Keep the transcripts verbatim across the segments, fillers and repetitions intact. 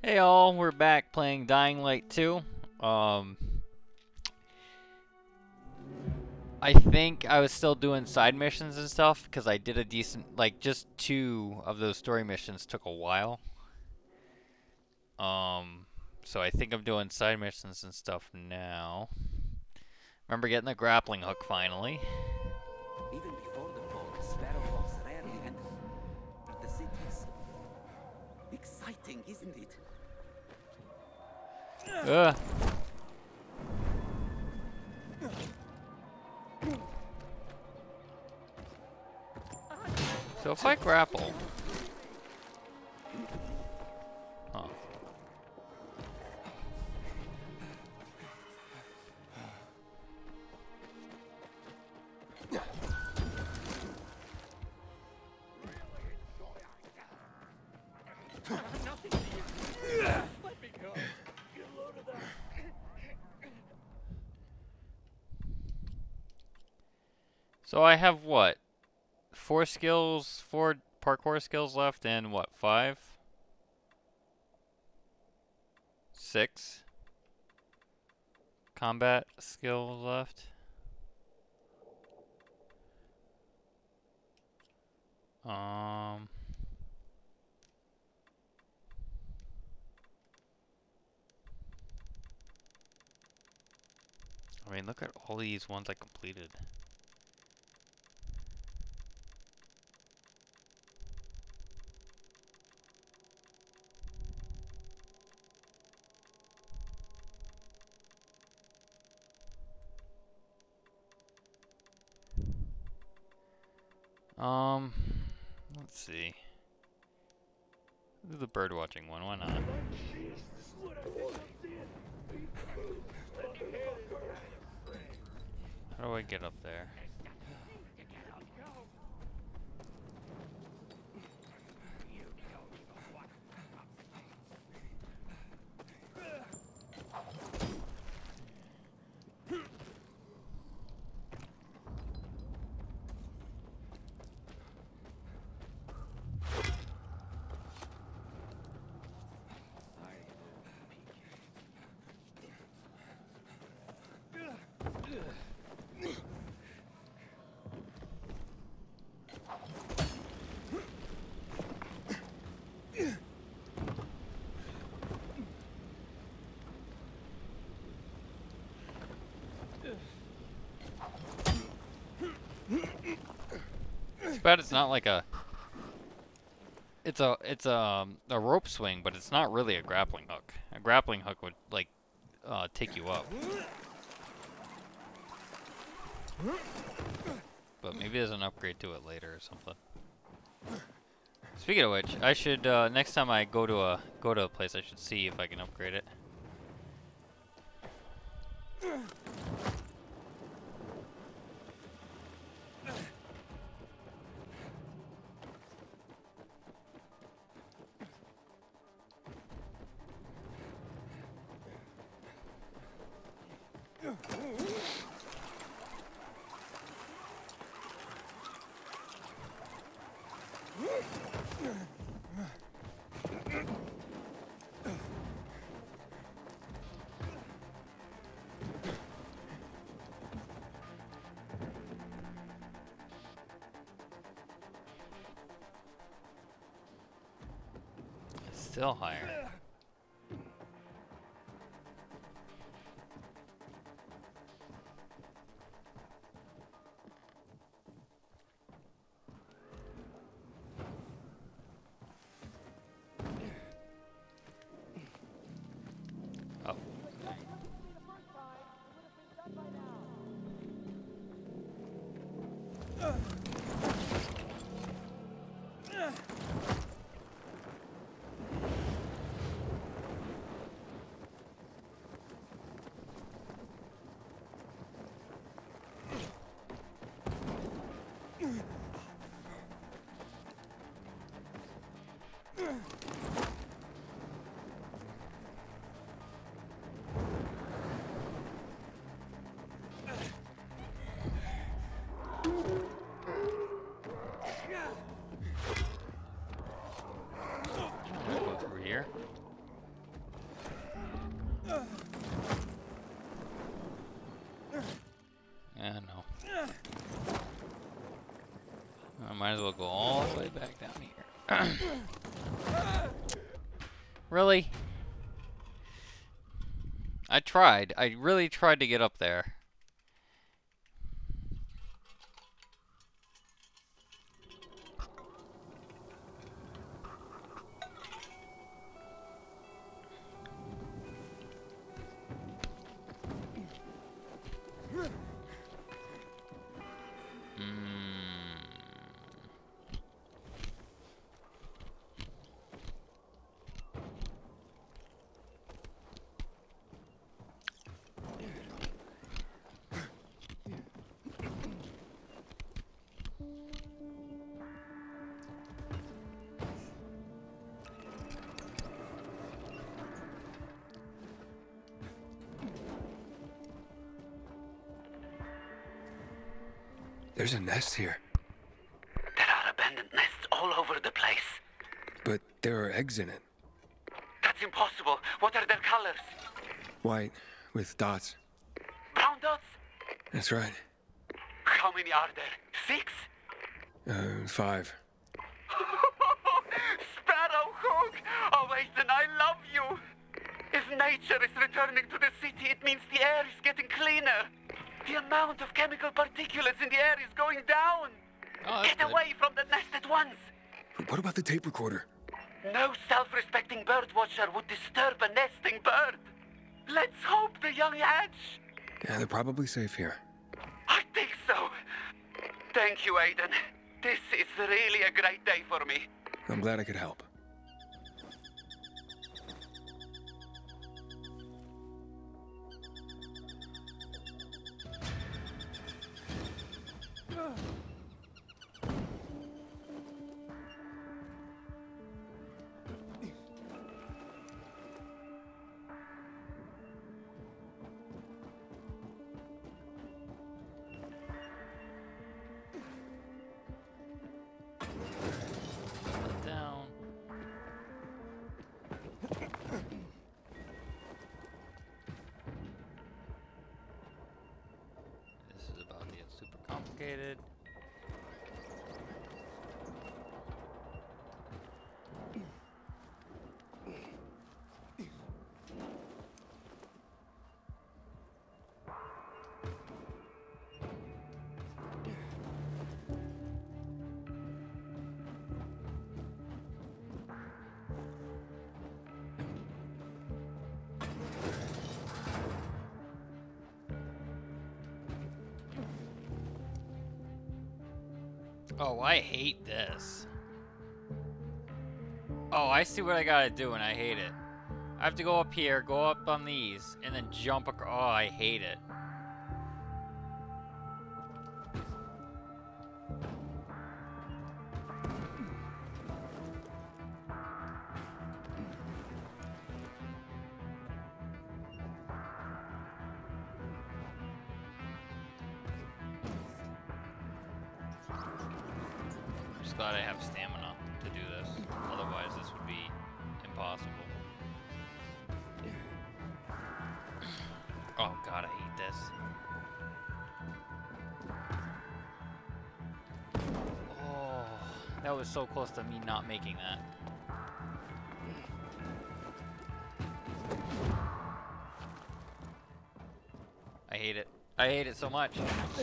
Hey all, we're back playing Dying Light two. Um, I think I was still doing side missions and stuff because I did a decent, like just two of those story missions took a while. Um, so I think I'm doing side missions and stuff now. Remember getting the grappling hook finally. Even before the fall, Sparrowhawks rarely had the cities. Exciting, isn't it? Ugh. So if I grapple, huh? So I have what? Four skills, four parkour skills left, and what, five? Six combat skills left. Um, I mean, look at all these ones I completed. Um, let's see. Do the bird watching one, why not? How do I get up there? It's bad it's not like a it's a it's a, um, a rope swing, but it's not really a grappling hook. A grappling hook would like uh, take you up. But maybe there's an upgrade to it later or something. Speaking of which, I should uh, next time I go to a go to a place, I should see if I can upgrade it. Still higher. Oh. Go through here. Yeah, no. I might as well go all the way back down here. Really? I tried. I really tried to get up there. There's a nest here. There are abandoned nests all over the place. But there are eggs in it. That's impossible. What are their colors? White, with dots. Brown dots? That's right. How many are there? Six? Uh, five. Sparrowhawk! Oh, Ethan, I love you! If nature is returning to the city, it means the air is getting cleaner. The amount of chemical particulates in the air is going down. Oh, Get good. away from the nest at once. What about the tape recorder? No self-respecting bird watcher would disturb a nesting bird. Let's hope the young hatch. Yeah, they're probably safe here. I think so. Thank you, Aiden. This is really a great day for me. I'm glad I could help. Down. This is about to get super complicated. Oh, I hate this. Oh, I see what I gotta do and I hate it. I have to go up here, go up on these, and then jump across. Oh, I hate it. I'm just glad I have stamina to do this. Otherwise, this would be impossible. Oh god, I hate this. Oh, that was so close to me not making that. I hate it. I hate it so much.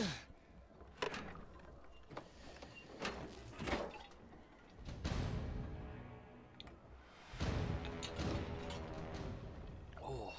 Oh.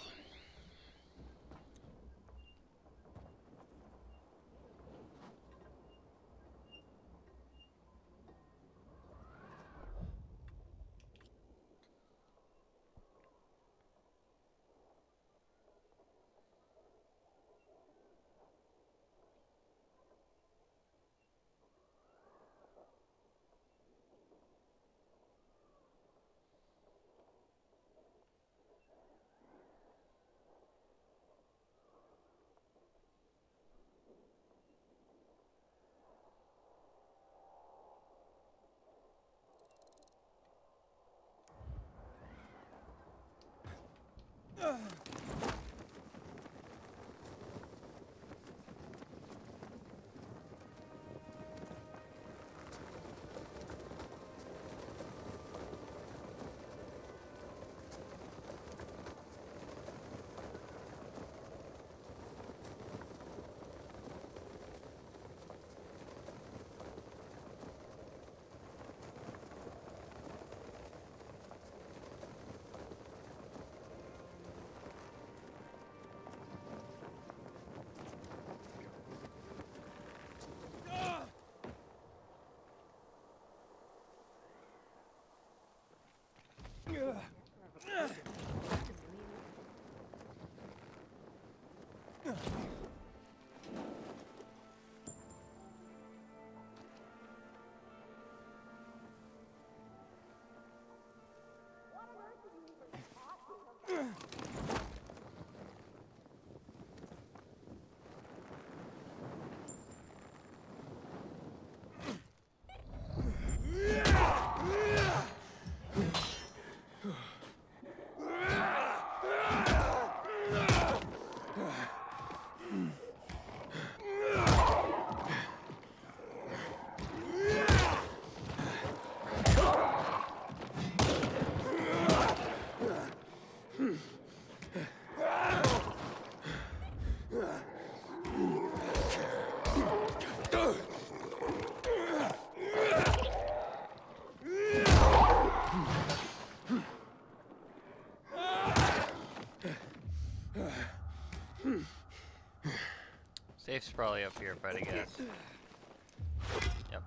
Safe's probably up here, if I had to guess. Yep.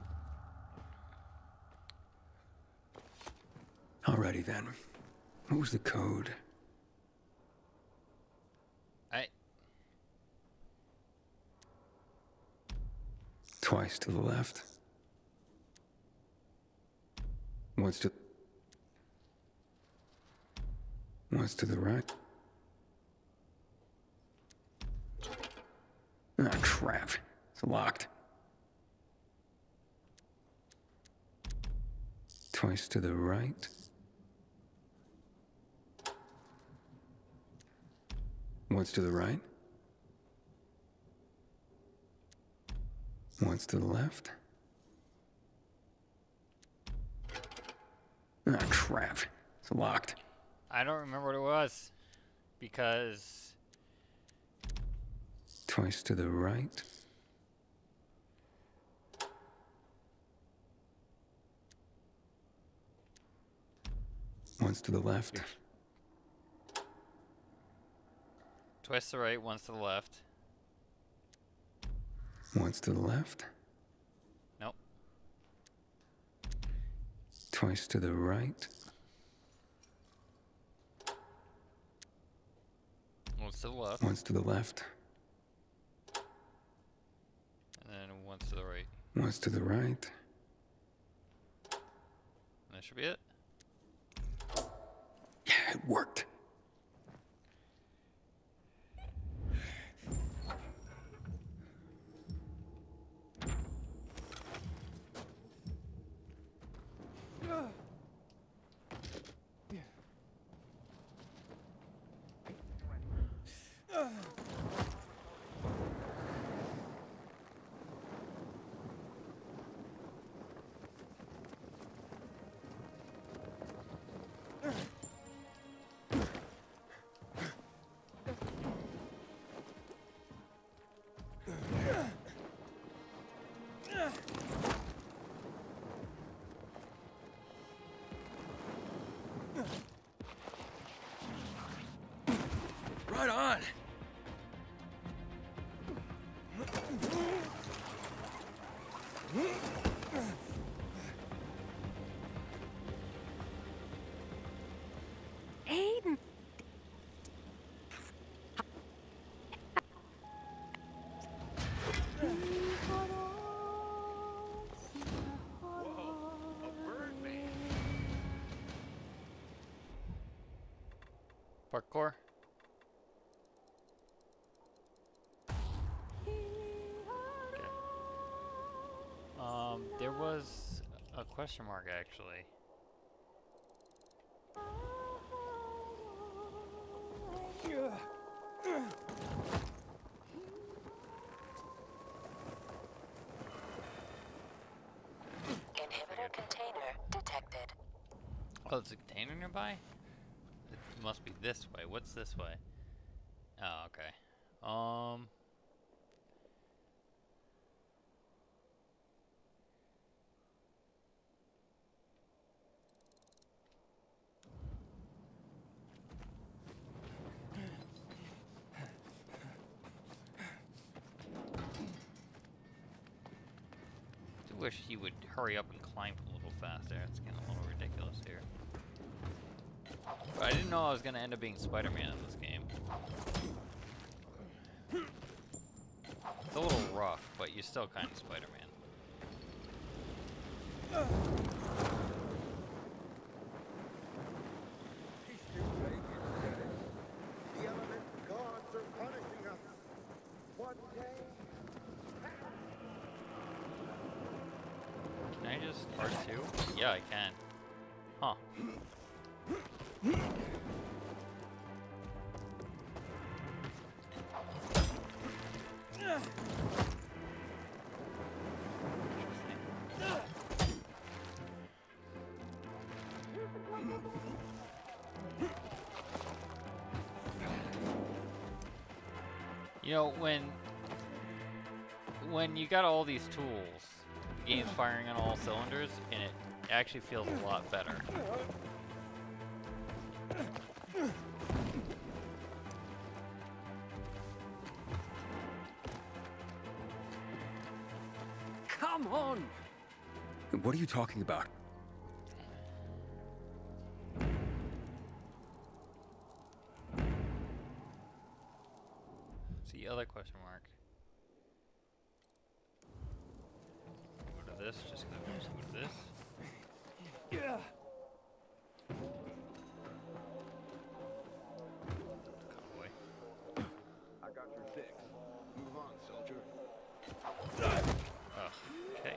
Alrighty then. What was the code? I. Twice to the left. Once to... Once to the right. Ah, crap. It's locked. Twice to the right. Once to the right. Once to the left. Ah, crap. It's locked. I don't remember what it was. Because... Twice to the right. Once to the left. Twice to the right, once to the left. Once to the left. Nope. Twice to the right. Once to the left. Once to the left. And then once to the right. Once to the right. And that should be it. Yeah, it worked. Right on. Aiden. Parkour. Um, there was a question mark actually. Inhibitor container detected. Oh, there's a container nearby? It must be this way. What's this way? Oh, okay. Um... I wish he would hurry up and climb a little faster. It's getting a little ridiculous here. But I didn't know I was going to end up being Spider-Man in this game. It's a little rough, but you're still kind of Spider-Man. The element gods are punishing us. One day. Can I just R two? Yeah, I can. Huh. You know, when when you got all these tools, the game's firing on all cylinders, and it actually feels a lot better. on. What are you talking about? See other question mark. Go to this, just go to this. Yeah. Cut away. I got your fix. Move on, soldier. Oh, okay.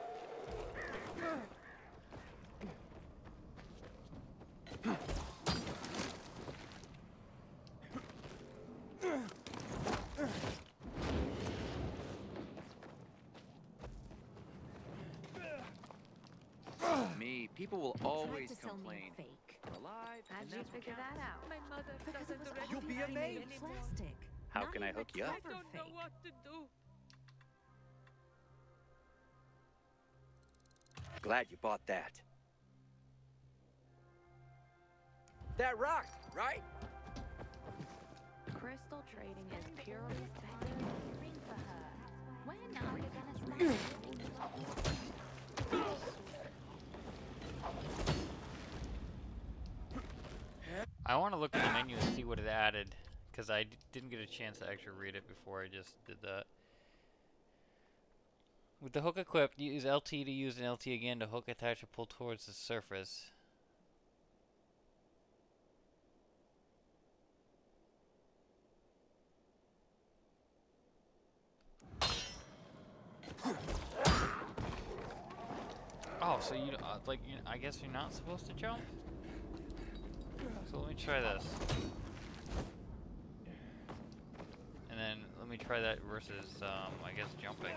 Me, people will always Tried to sell me complain. a fake. We're alive, How'd and you that's what figure counts. that out? My mother Because it doesn't was recognize You'll be obviously made amazed. of plastic. How Not can I even hook you up? I clever don't know fake. what to do. Glad you bought that. That rocked, right? Crystal trading is purely speculative for her. When are you gonna stop? I want to look at the menu and see what it added, because I d didn't get a chance to actually read it before I just did that. With the hook equipped, use L T to use an L T again to hook, attach, and pull towards the surface. Oh, so you uh, like you, I guess you're not supposed to jump. So let me try this. And then let me try that versus, um, I guess, jumping.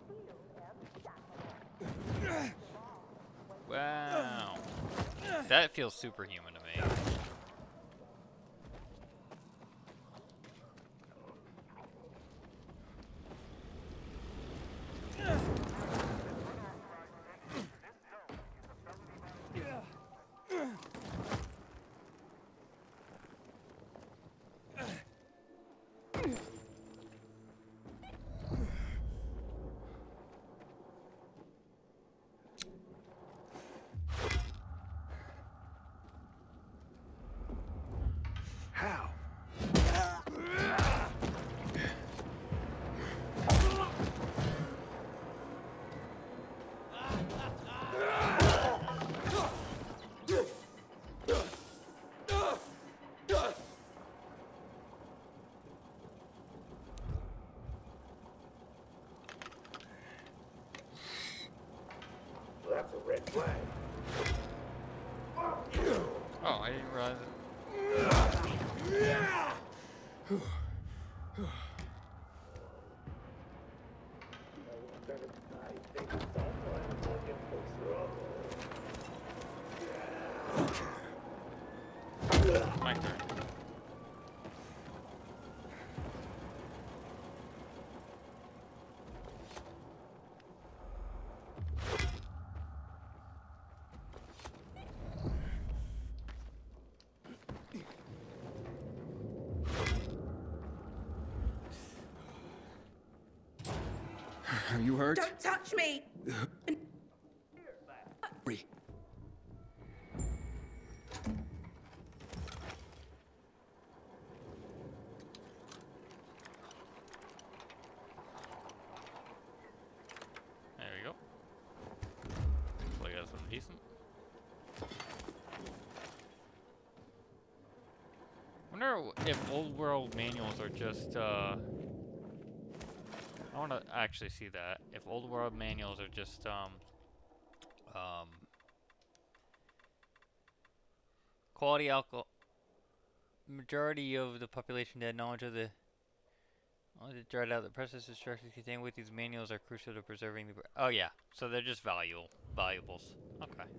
Wow. That feels superhuman to me. How? That's a red flag. Oh, I didn't realize it. My turn. Are you hurt? Don't touch me! Hurry. There we go. Hopefully I got something decent. Wonder if old world manuals are just, uh... I want to actually see that. If old world manuals are just, um... Um... Quality alcohol... Majority of the population had knowledge of the... Only to dried out the process instructions contained with these manuals are crucial to preserving the... Oh yeah, so they're just valuable, valuables. Okay.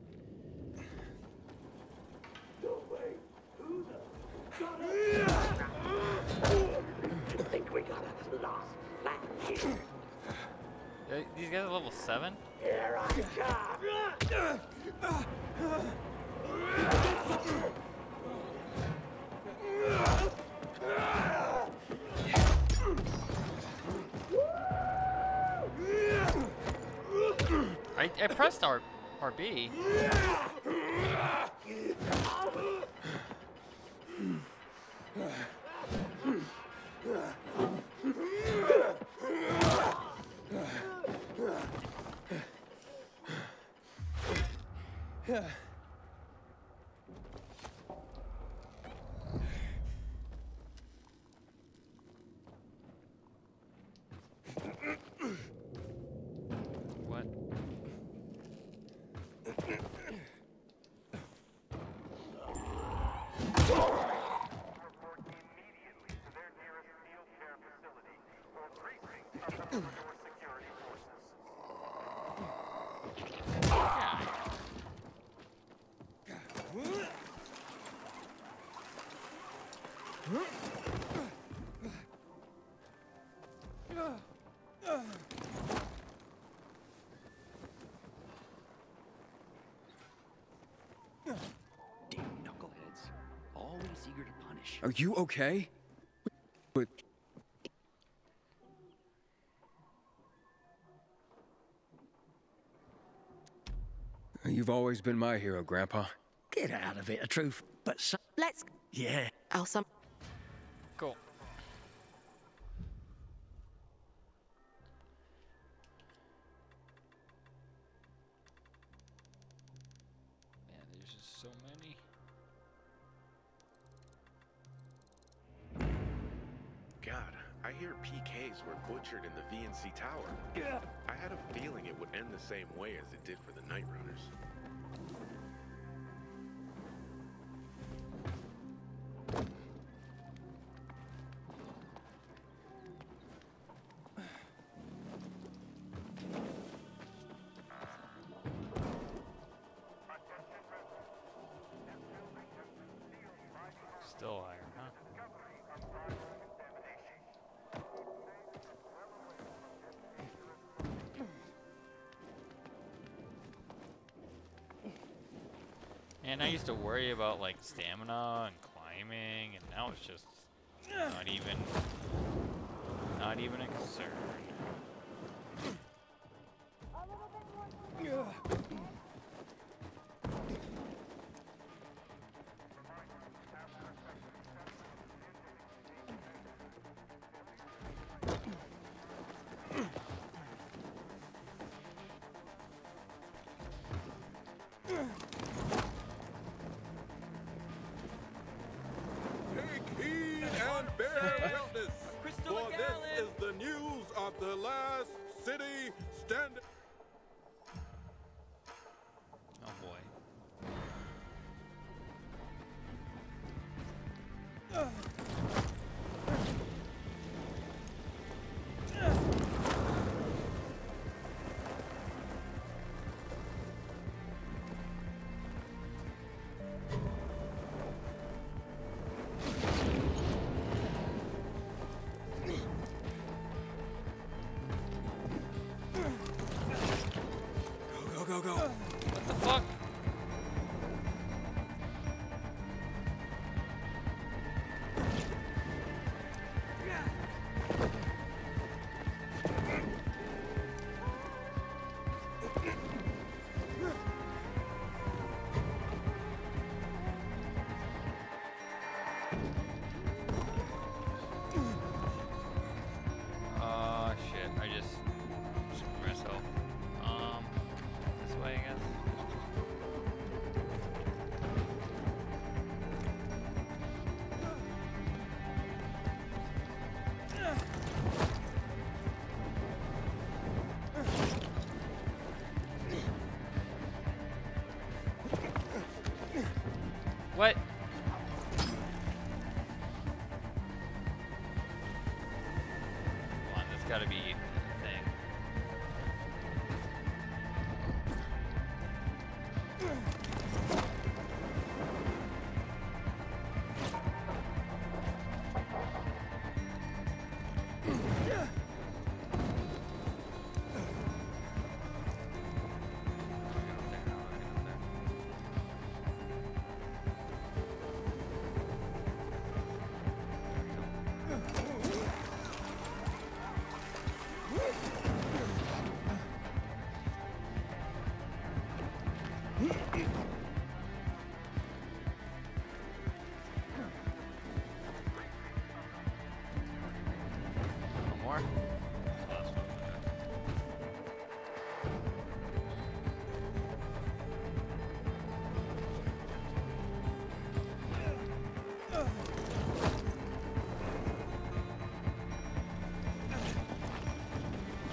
I think we got a lost flag here. Uh, these guys are level seven? Here I come. I pressed R RB. What? Damn knuckleheads. Always eager to punish. Are you okay? But you've always been my hero, Grandpa. Get out of it, a truth. But some... Let's. Yeah. I'll some. Cool. Man, there's just so many. God, I hear P Ks were butchered in the V N C Tower. Yeah. I had a feeling it would end the same way as it did for the Night Runners. Still higher, huh? And I used to worry about like stamina and climbing, and now it's just not even, not even a concern. Take heed and bear witness, for this is the news of the last city standing. Oh boy. Go, go, go. What the fuck? Uh, shit, I just screwed myself. Um, this way, I guess. What? Come on, that's gotta be a thing.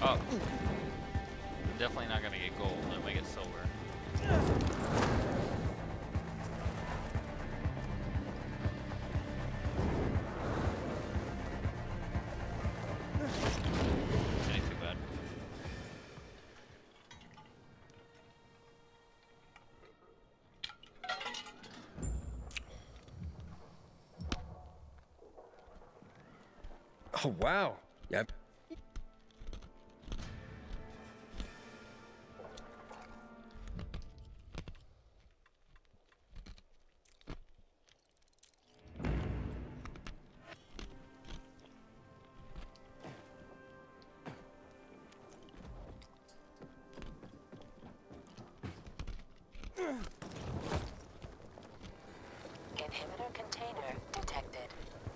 Oh. Definitely not gonna get gold. I might get silver. Ain't too bad. Oh, wow. Yep. Inhibitor container detected.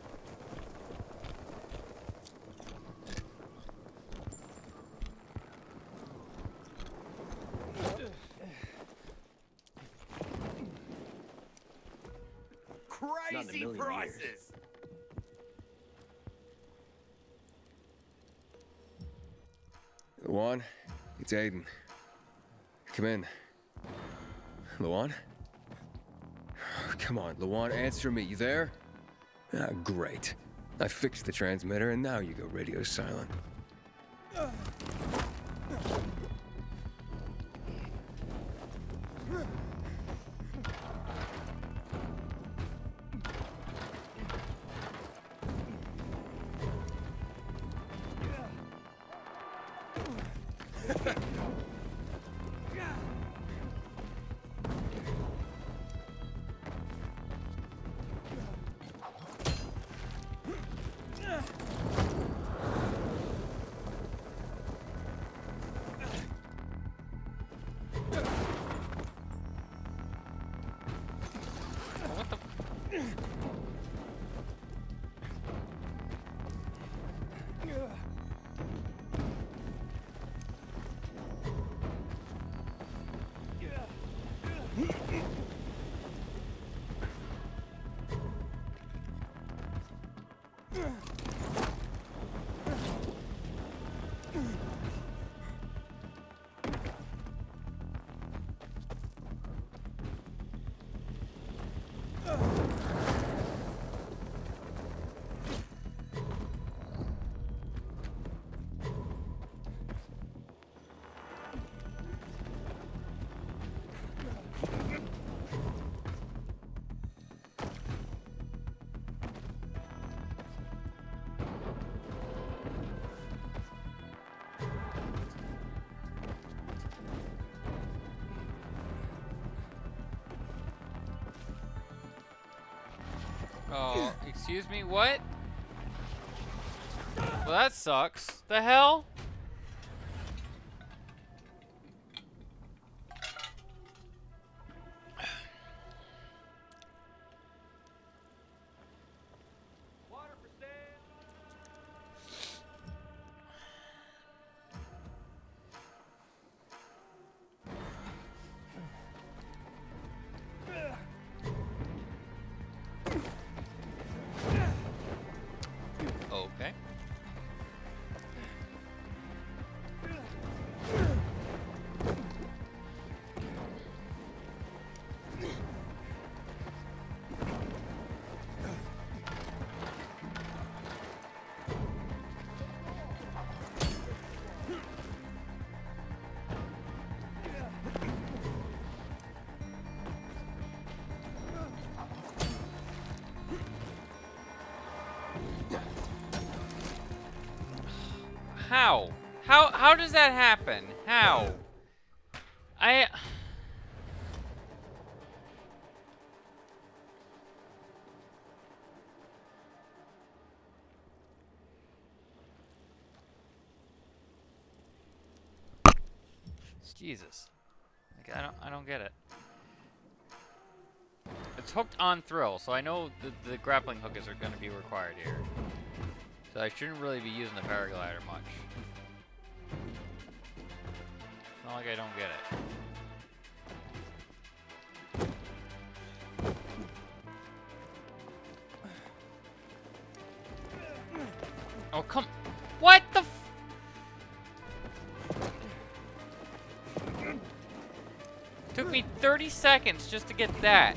Crazy prices! Luan, it's Aiden. Come in. Luan? Come on, Luan, answer me. You there? Ah, great. I fixed the transmitter, and now you go radio silent. Oh, excuse me, what? Well, that sucks. The hell? Okay. How? How how does that happen? How? I Jesus. Like I don't I don't get it. It's hooked on thrill, so I know the the grappling hook is going to be required here. So I shouldn't really be using the paraglider much. It's not like I don't get it. Oh, come... What the f... thirty seconds just to get that.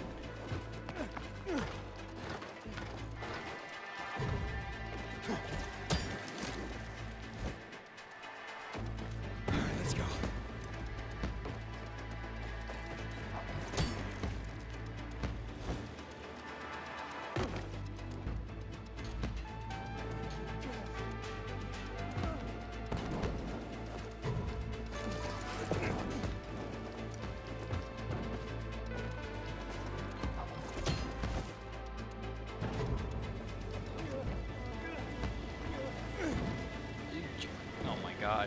Let's go. Oh my god.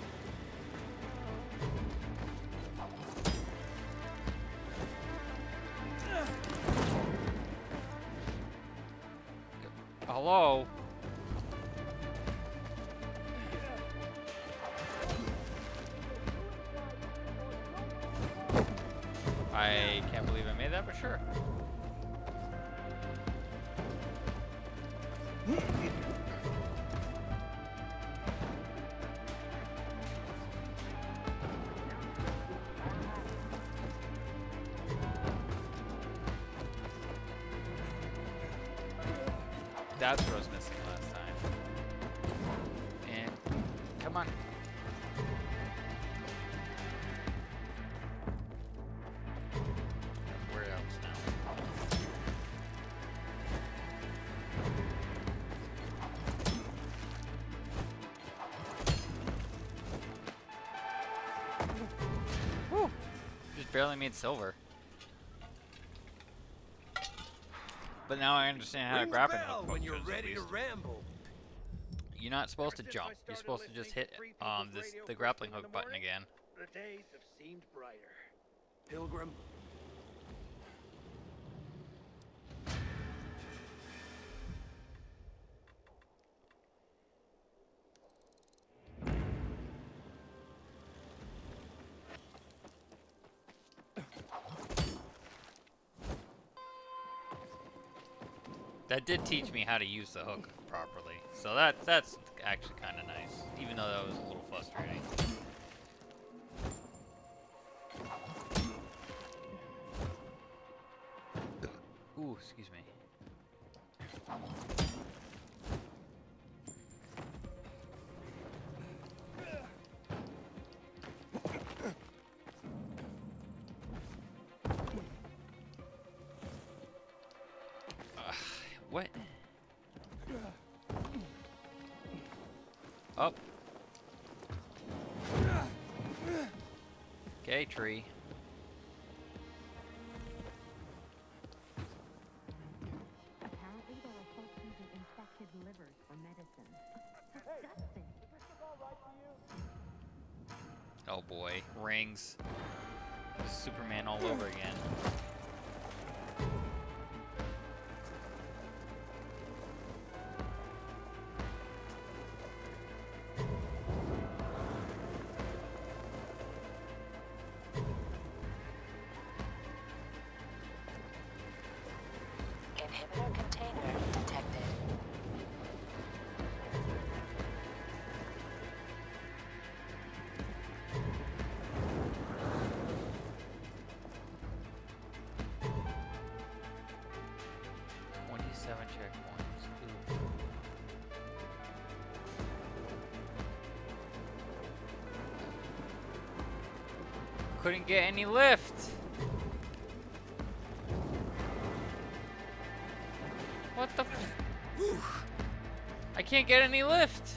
Hello? I can't believe I made that, but sure. That's what I was missing last time. And come on. Where else now? Whew. Just barely made silver. But now I understand how to grappling hook when you're functions, at ready to least. ramble. You're not supposed to jump. You're supposed to just hit um this the grappling hook button again. The days have seemed brighter. Pilgrim. That did teach me how to use the hook properly. So that that's actually kind of nice, even though that was a little frustrating. Ooh, excuse me. What? Oh. Okay, tree. Apparently there are folks using infected livers for medicine. Disgusting. Oh boy, rings. Superman all over again. Inhibitor container detected. Twenty-seven checkpoints. Ooh. Couldn't get any lift. What the f- I can't get any lift.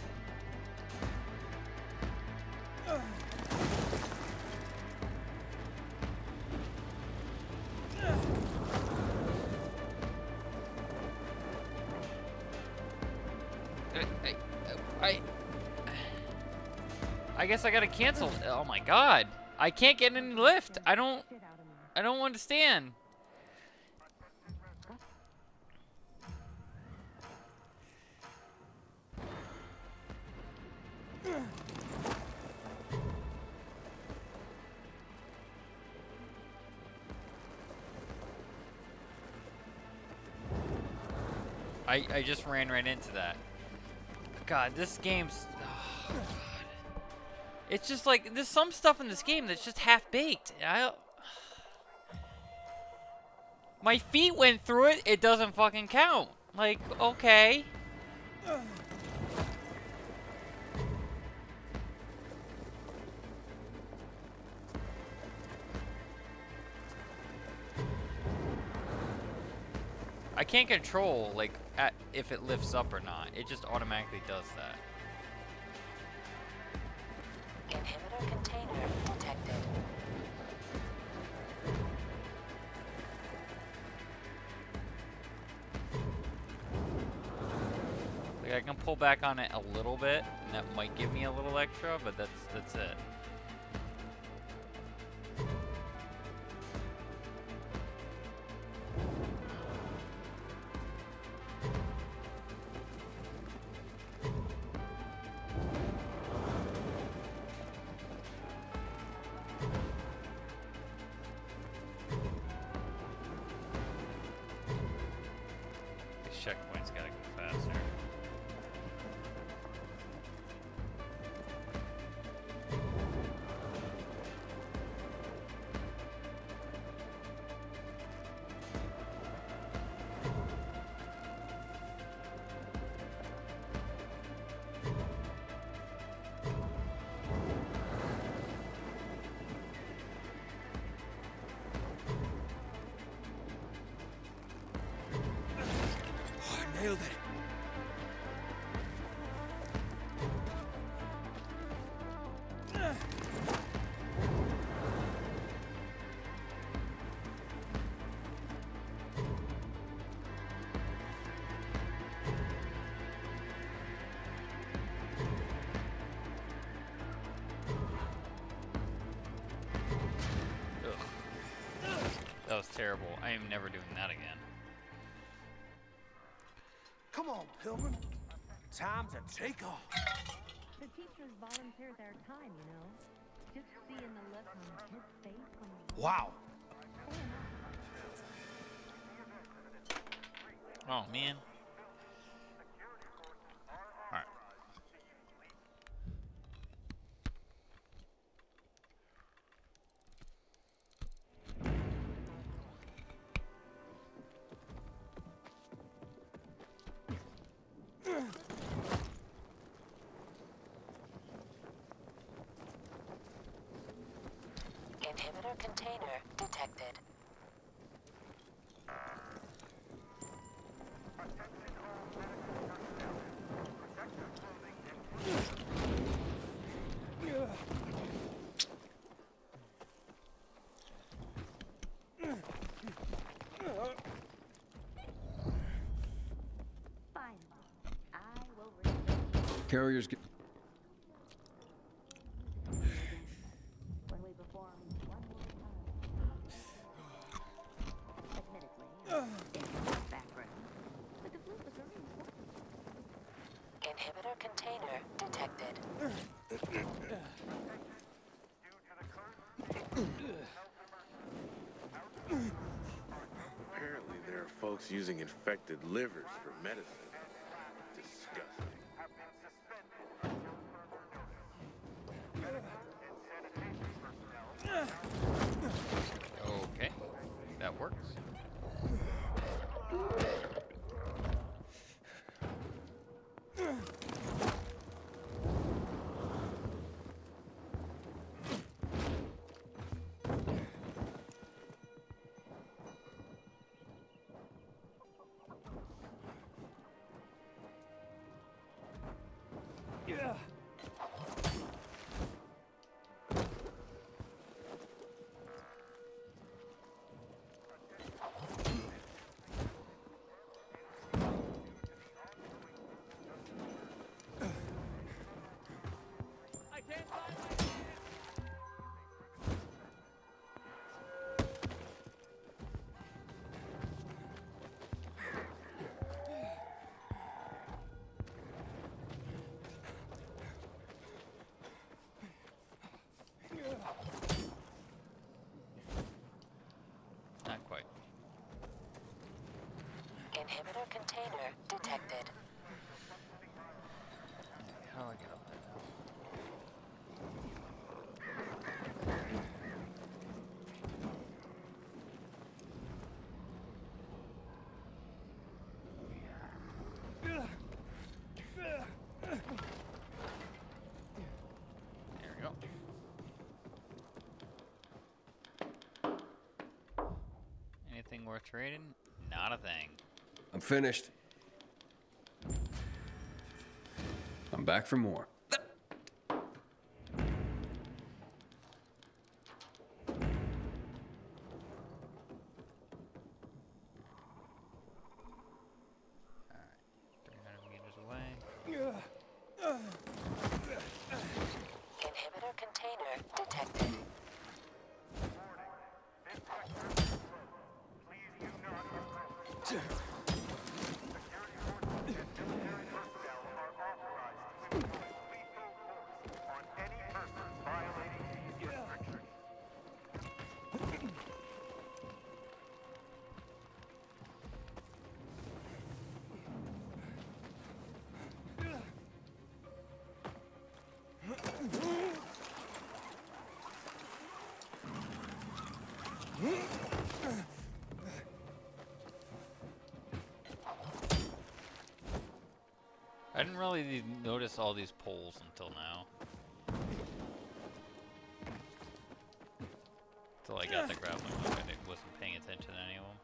I, I, I, I guess I gotta cancel. Oh my god. I can't get any lift. I don't, I don't understand. I, I just ran right into that. God, this game's... Oh, God. It's just like, there's some stuff in this game that's just half-baked. I... My feet went through it, it doesn't fucking count. Like, okay. I can't control, like, at, if it lifts up or not. It just automatically does that. Inhibitor container detected. Like, I can pull back on it a little bit, and that might give me a little extra, but that's that's it. Checkpoint's gotta go faster. Nailed it. That was terrible. I am never doing that again. Come on, Pilgrim. Time to take off. The teachers volunteer their time, you know. Just seeing the look on his face when he... Wow. Oh, man. Alright. Inhibitor container detected. Fine. I will read Carriers get. when we perform one more time. Admittedly, in the background. But the flute was very important. Inhibitor container detected. Apparently there are folks using infected livers for medicine. Disgusting. Okay. That works. Yeah. Not quite. Inhibitor container detected. How do I get up there now? more training? Not a thing. I'm finished. I'm back for more. three hundred meters away. Inhibitor container detected. I didn't really notice all these poles until now. Until I got the grappling hook, I wasn't paying attention to any of them.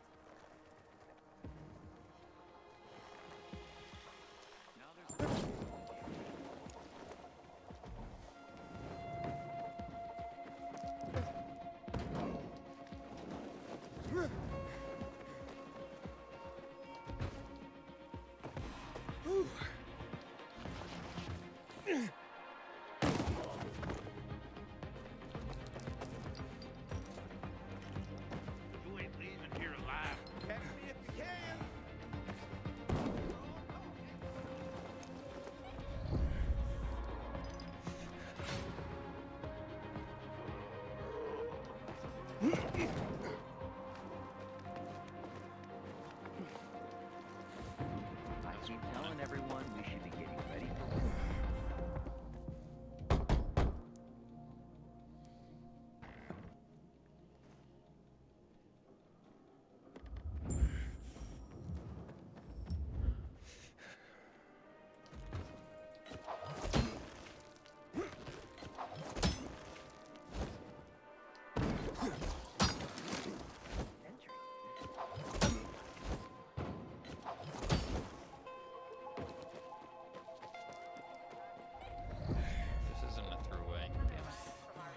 I keep telling everyone we should be getting ready for war. This isn't a throughway. Damn it.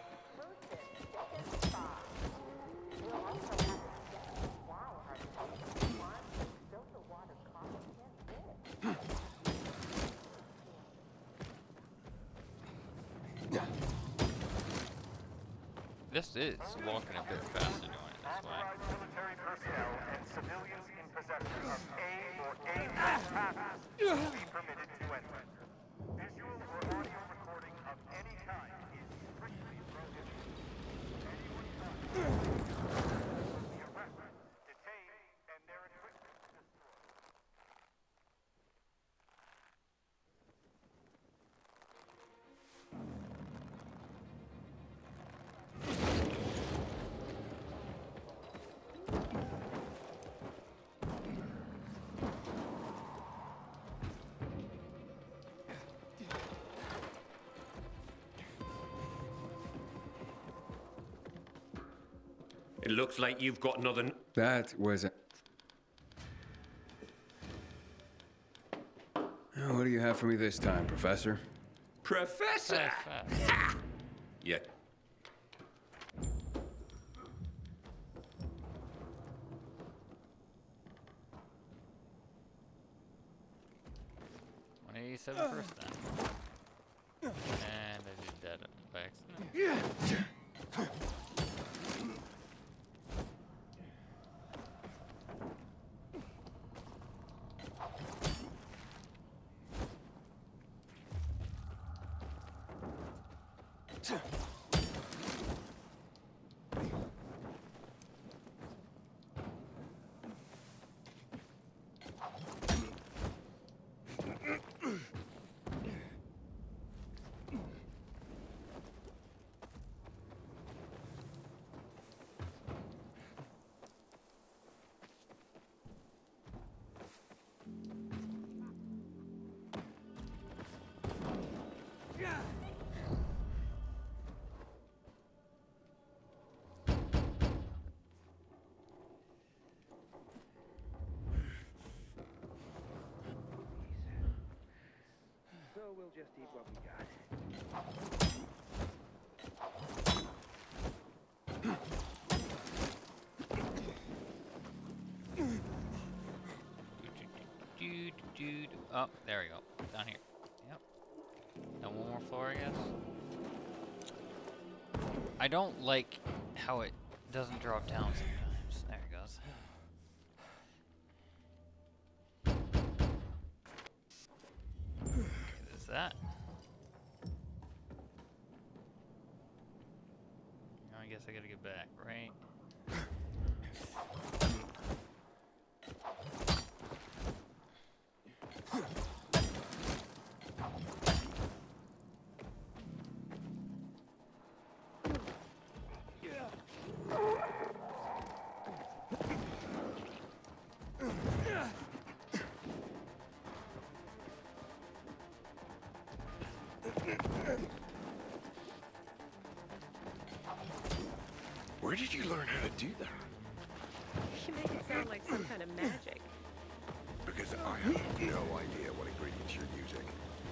This is walking a bit faster doing it this way. Military personnel and civilians in possession of A or A passes will be permitted to enter. Visual or audio recording of any kind is strictly prohibited. Anyone trying to will be arrested, detained, and their equipment destroyed. It looks like you've got another... N That was a... Oh, what do you have for me this time, Professor? Professor! Fast. Yeah. one eighty-seven first then. And I did that by accident. just eat what we got. Dude, dude. Oh, there we go. Down here. Yep. Now one more floor, I guess. I don't like how it doesn't drop down sometimes. There it goes. What is that? I guess I gotta get back, right? Where did you learn how to do that? You make it sound like some kind of magic. Because I have no idea what ingredients you're using.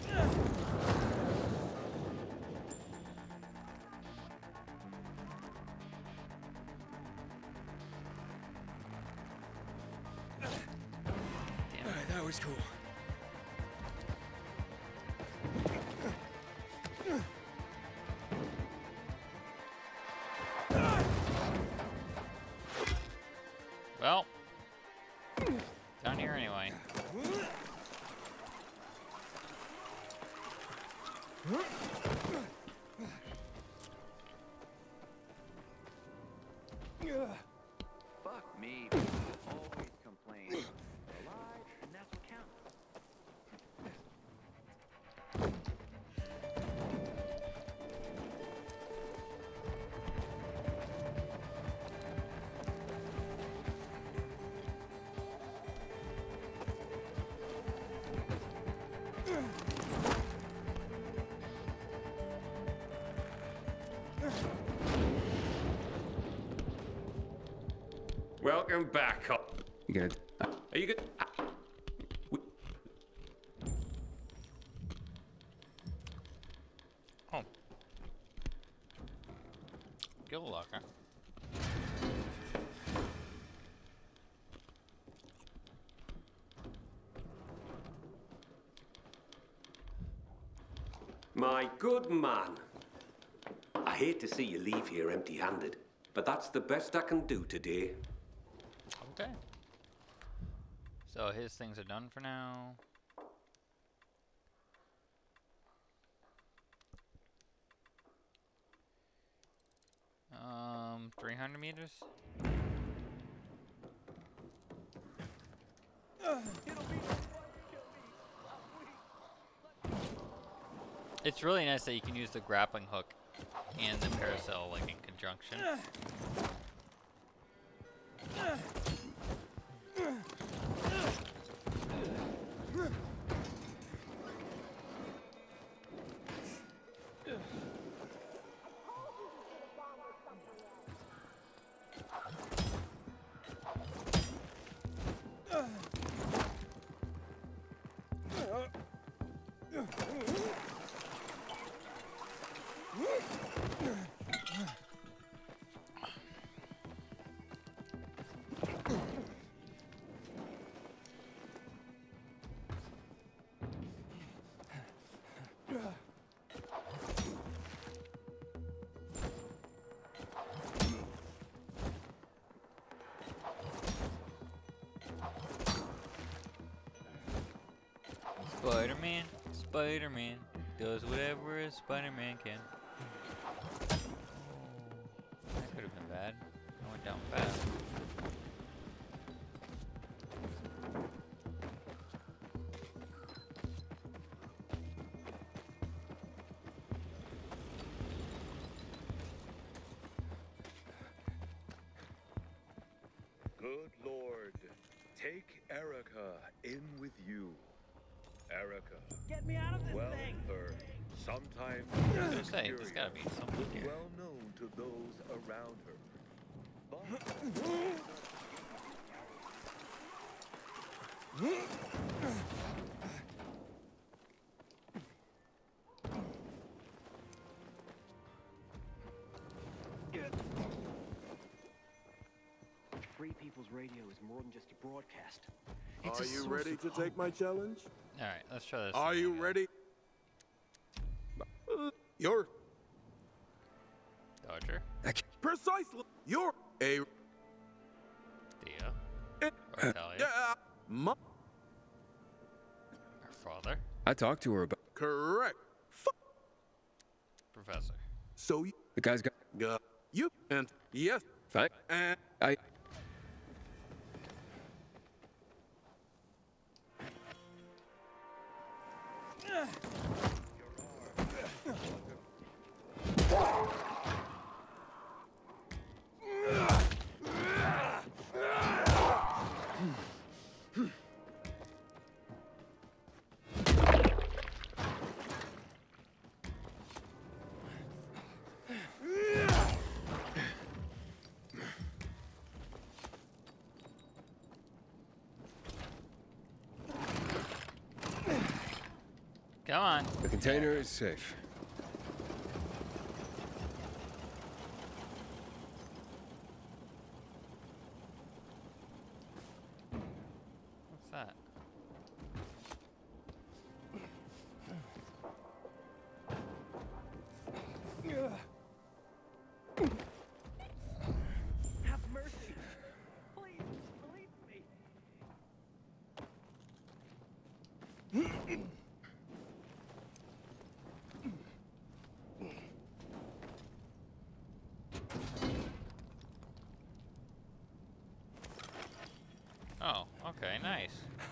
Alright, that was cool. Well, down here anyway. Fuck me. People always complain. Alive, and that's what counts. Welcome back. Up. You gonna... Are you good? Oh. Good locker. My good man. I hate to see you leave here empty-handed, but that's the best I can do today. Okay. So his things are done for now. Um, three hundred meters? It's really nice that you can use the grappling hook and the paracel like in conjunction. Spider-Man, Spider-Man, does whatever a Spider-Man can. Oh, that could have been bad. I went down fast. Good Lord, take Erica in with you. Erica. Get me out of this well, thing! Her, sometimes I was gonna say, there's gotta be something here. well known to those around her. But people's radio is more than just a broadcast. It's Are a you source ready of to hope. take my challenge? Alright, let's try this. Are you ready? You're Dodger. precisely. You're a Dia. Eh, Ortalia. yeah. Ma- Our father. I talked to her about correct. F- Professor. so you the guy's got. got you and yes Fine. and I. Come on. The container is safe. What's that? Have mercy. Please, release me. Oh, okay, nice.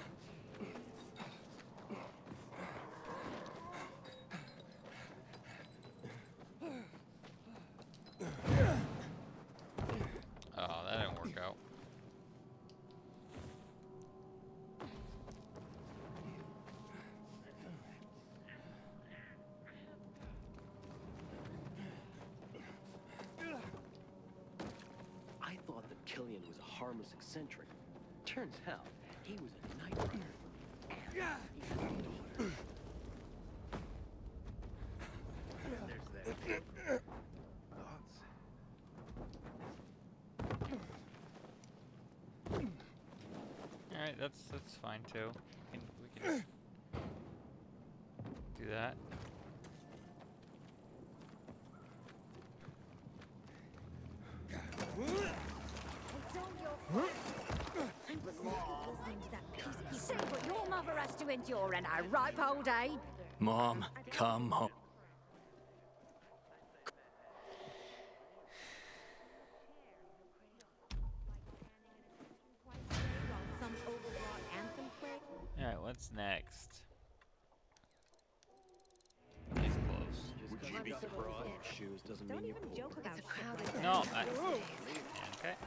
Oh, that didn't work out. I thought that Killian was a harmless eccentric. Turns out he was a Knight Rider. And he had a daughter. There's that. Thoughts? Alright, that's that's fine too. We can, we can just do that. See what your mother has to endure in her ripe old age. Mom, come home. Some overwrought anthem play. Alright, what's next? He's close. Would you be surprised? Shoes doesn't Don't mean you're even poor. joke about crowded. No, I. Okay.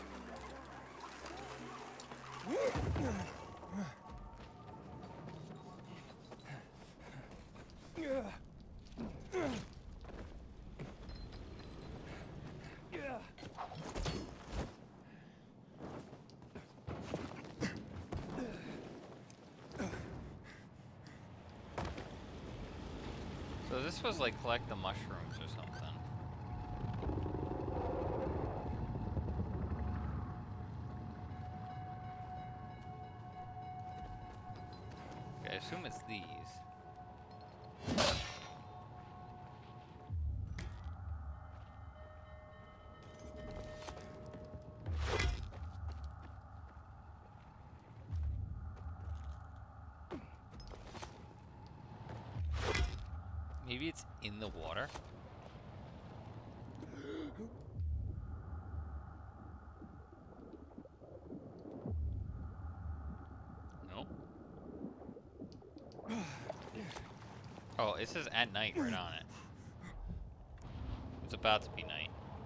So this was like collect the mushrooms or something. Okay, I assume it's these. Maybe it's in the water. Nope. Oh, it says at night right on it. It's about to be night.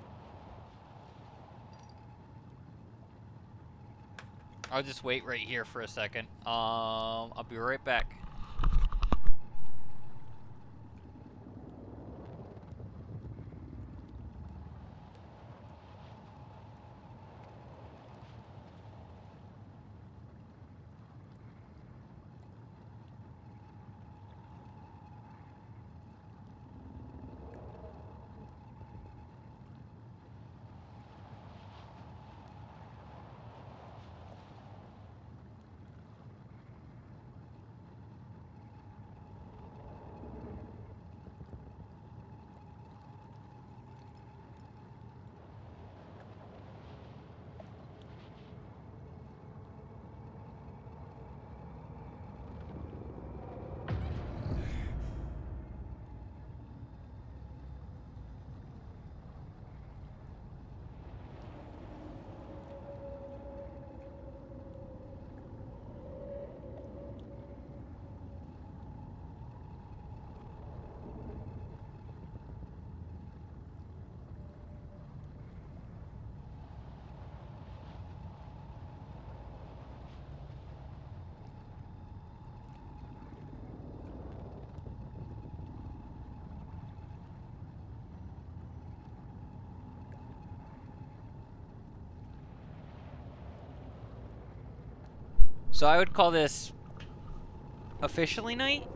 I'll just wait right here for a second. Um, I'll be right back. So I would call this officially night.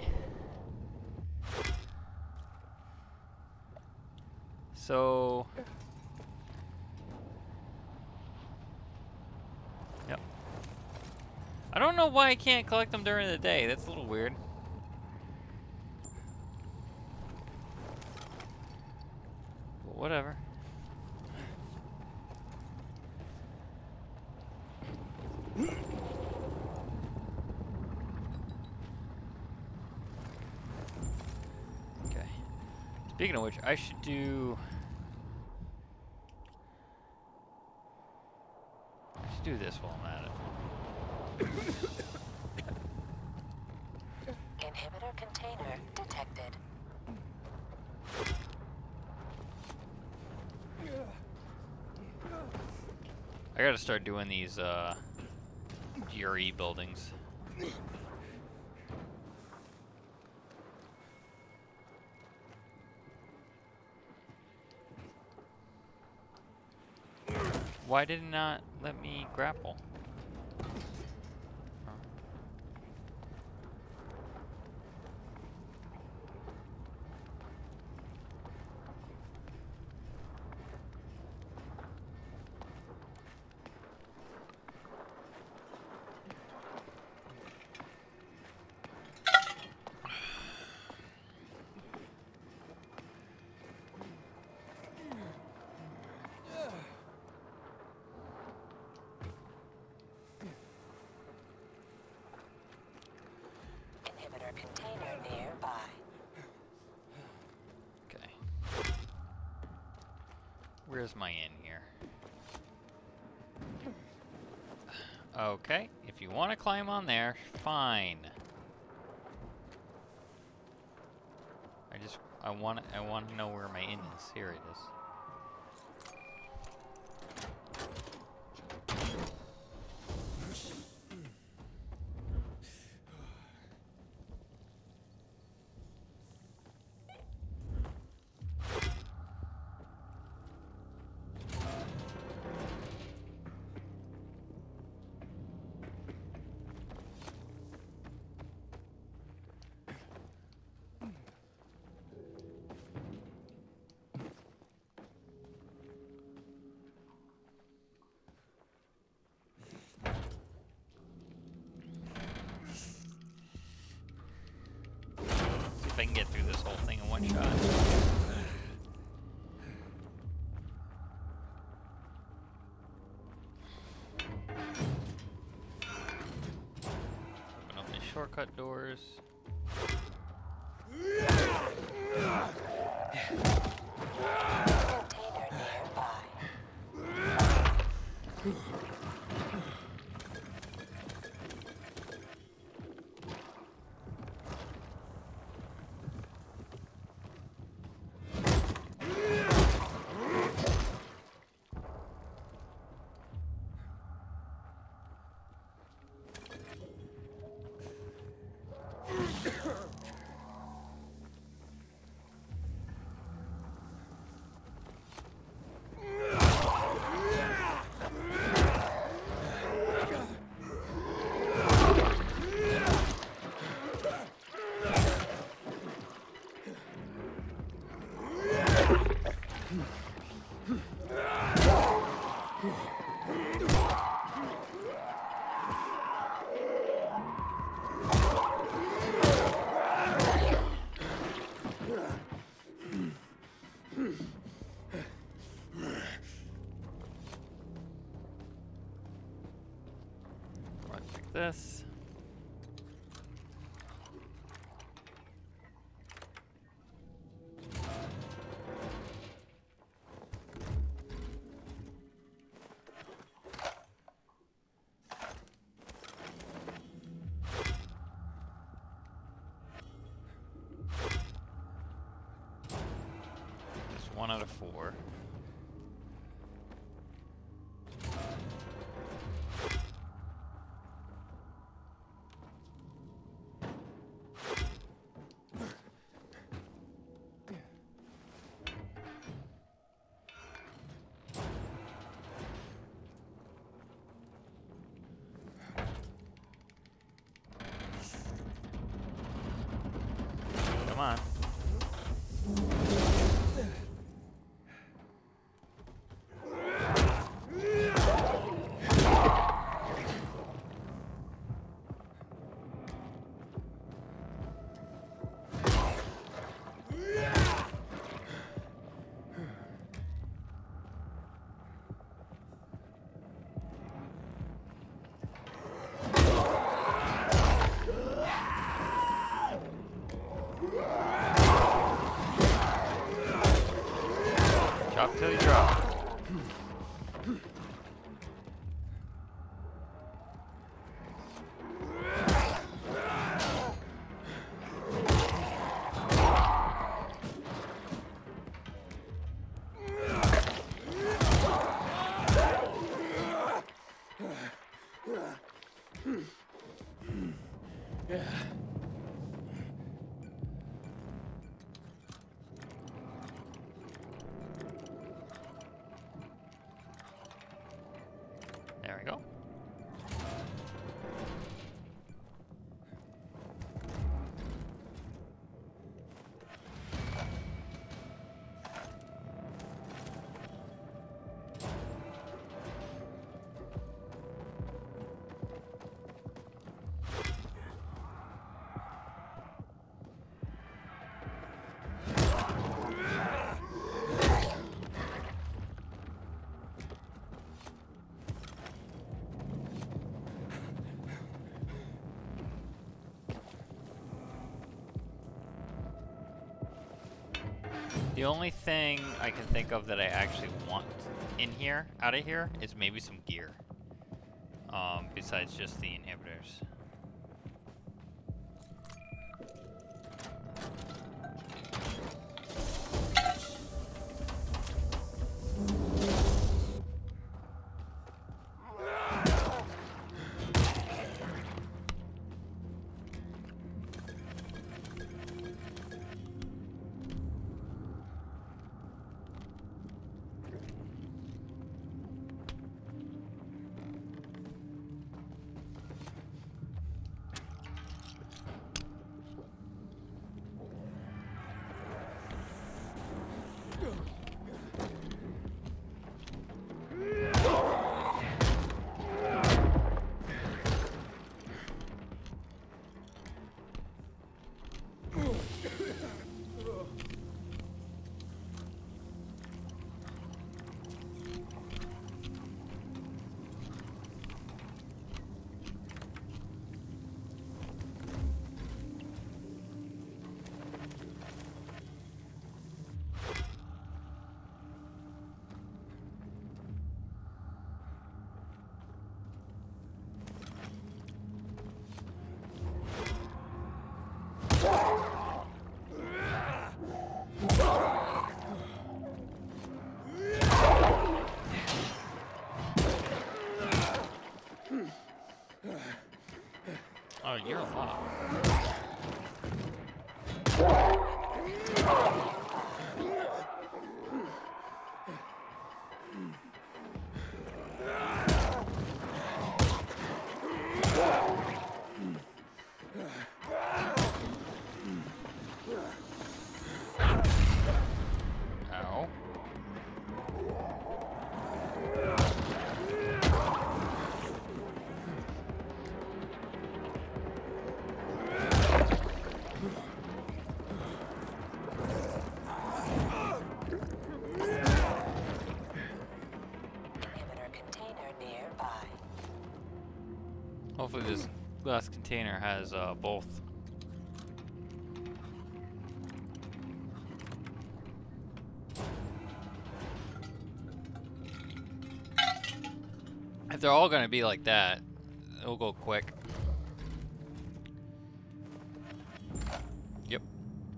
So yep. I don't know why I can't collect them during the day. That's a little weird. But whatever. Okay. Speaking of which, I should do I should do this while I'm at it. Inhibitor container detected. I gotta start doing these uh G R E buildings. Why did it not let me grapple? Huh. Inhibitor container nearby. Okay. Where's my in here? Okay, if you want to climb on there, fine. I just I want I want to know where my in is. Here it is. I can get through this whole thing in one shot. Open up the shortcut doors. Container nearby. Like this. Just one out of four. come on. Drop till you drop. There we go. The only thing I can think of that I actually want in here, out of here, is maybe some gear. Um, besides just the inhibitors. Oh, you're alive. Ow. Hopefully this glass container has uh, both. If they're all gonna be like that, it'll go quick. Yep.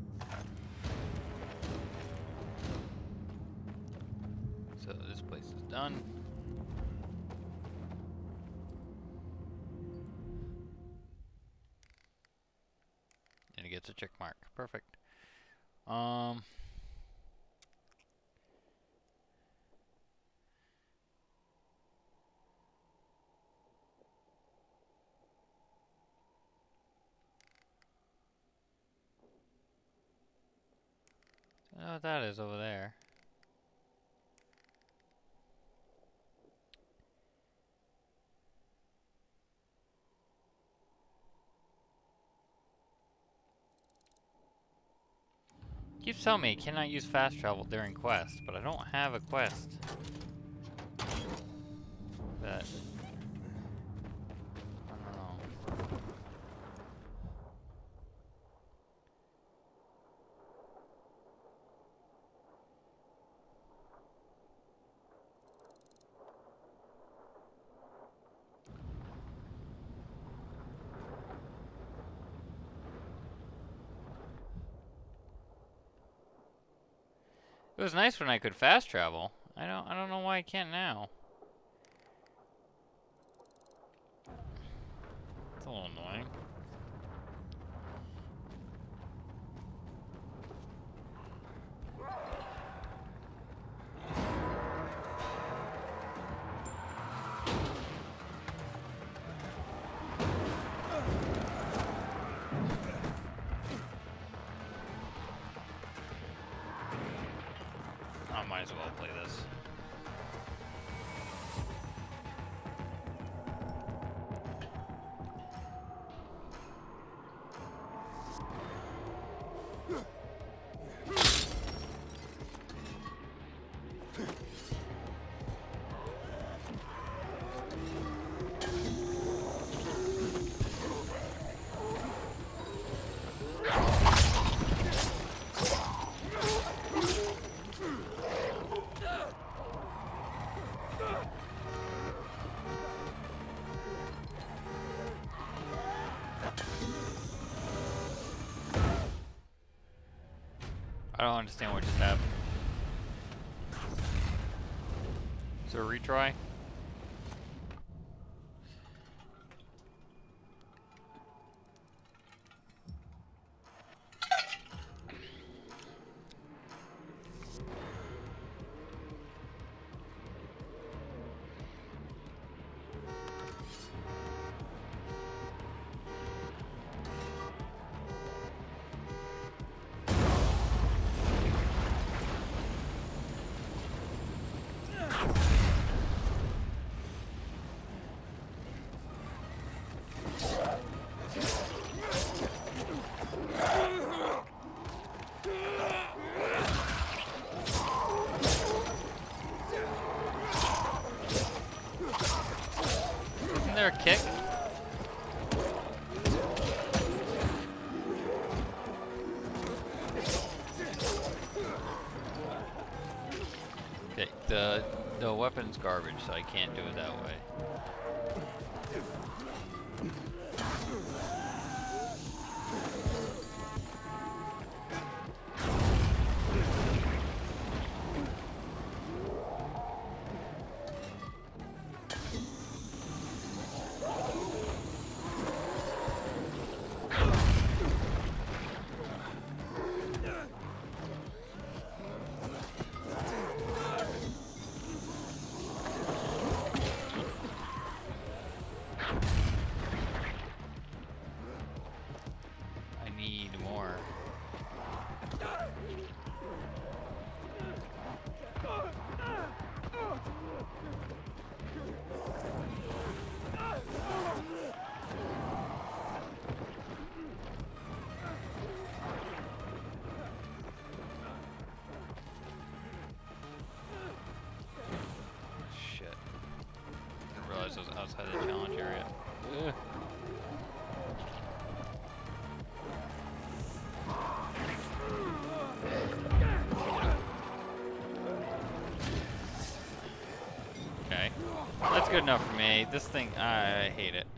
So this place is done. And it gets a check mark. Perfect. Um know what that is over there. Keeps telling me I cannot use fast travel during quest, but I don't have a quest. That I don't know. It was nice when I could fast travel. I don't I don't know why I can't now. It's a little annoying. I might as well play this. I don't understand what just happened. Is there a retry? Isn't there a kick? Okay, the the weapon's garbage, so I can't do it that way. I was outside the challenge area. Ugh. Okay. That's good enough for me. This thing, I hate it.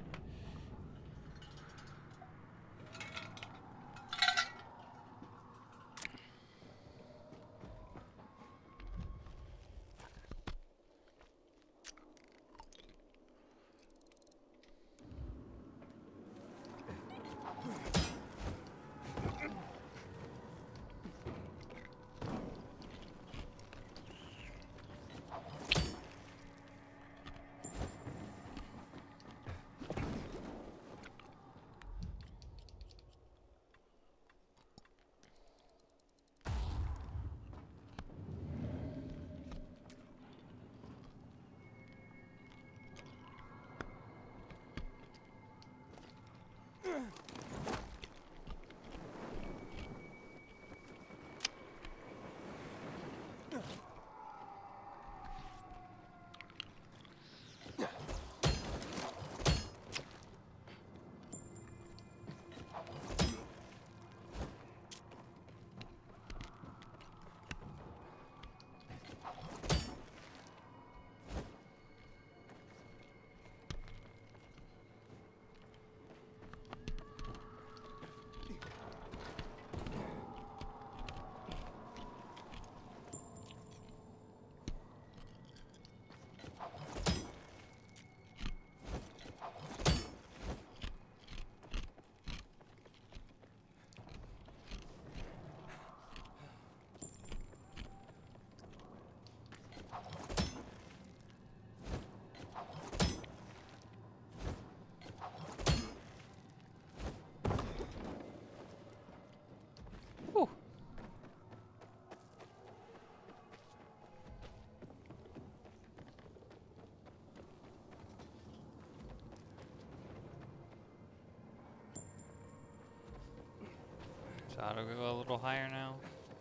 So how do we go a little higher now?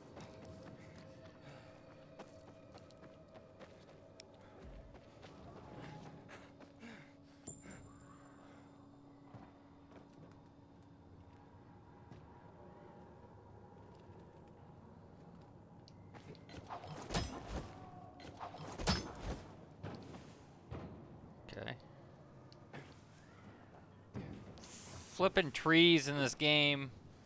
Okay. Flipping trees in this game.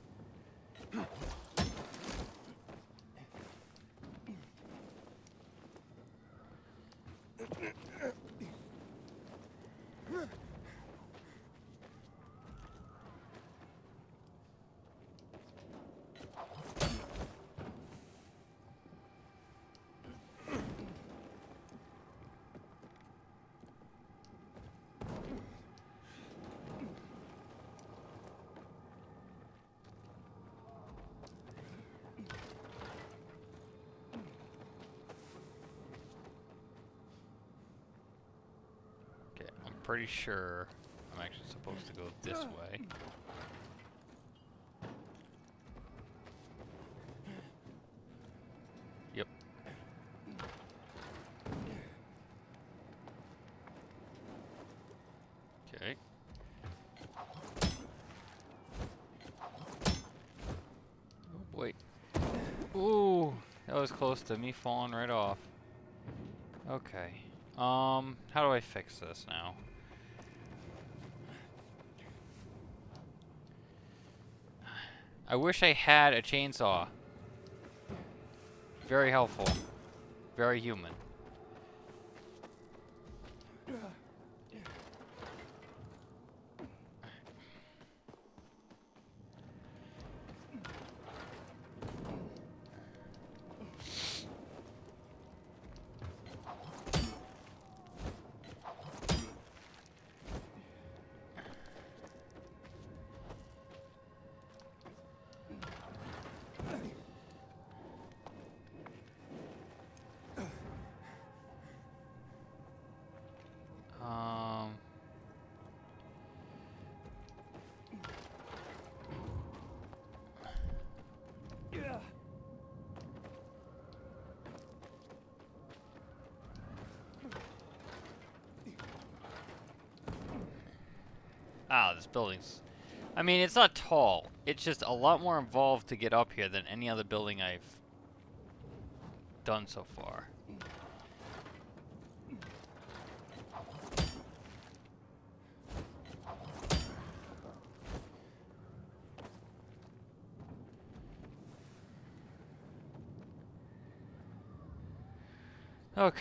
Pretty sure I'm actually supposed to go this way. Yep. Okay. Oh, wait. Ooh, that was close to me falling right off. Okay. Um, how do I fix this now? I wish I had a chainsaw. Very helpful. Very human. Ah, this building's... I mean, it's not tall. It's just a lot more involved to get up here than any other building I've done so far. Okay.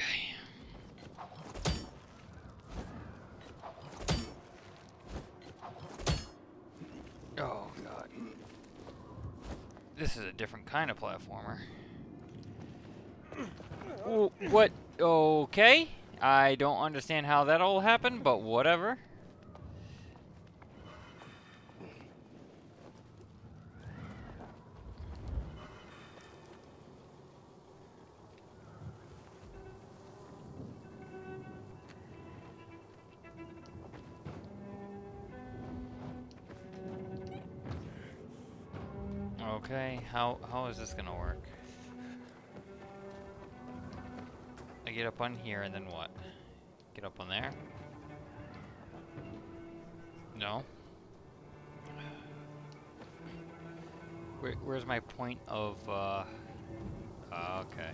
Oh, God. This is a different kind of platformer. Ooh, what? Okay. I don't understand how that all happened, but whatever. Okay, how how is this gonna work? I get up on here and then what? Get up on there? No. Where, where's my point of, uh... uh okay.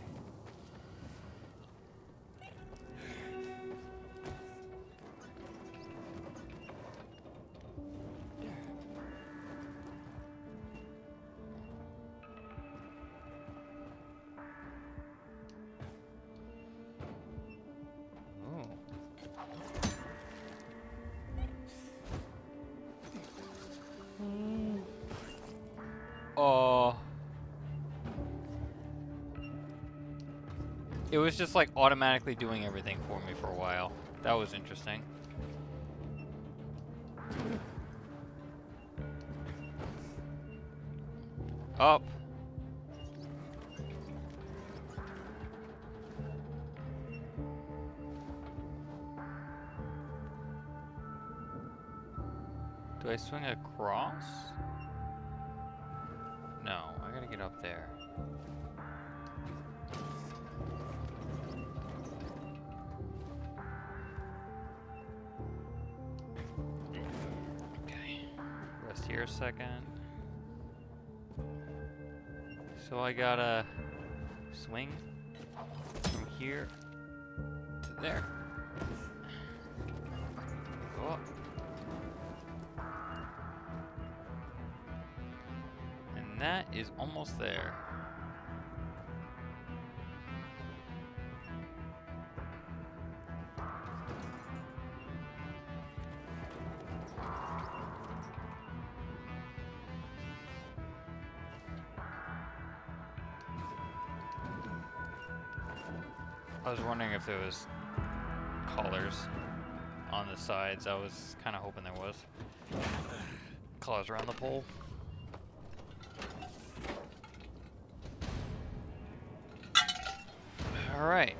Oh. It was just like automatically doing everything for me for a while. That was interesting. Up. Do I swing across? No, I gotta get up there. Okay, rest here a second. So I gotta swing from here to there. Go up. That is almost there. I was wondering if there was collars on the sides. I was kind of hoping there was. Collars around the pole. All right.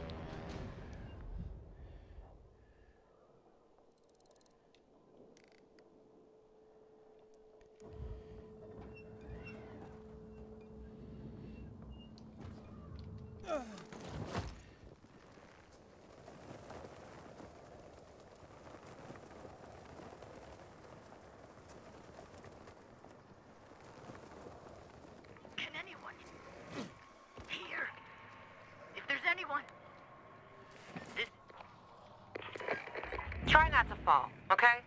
Can anyone hear? If there's anyone. This... Try not to fall, okay?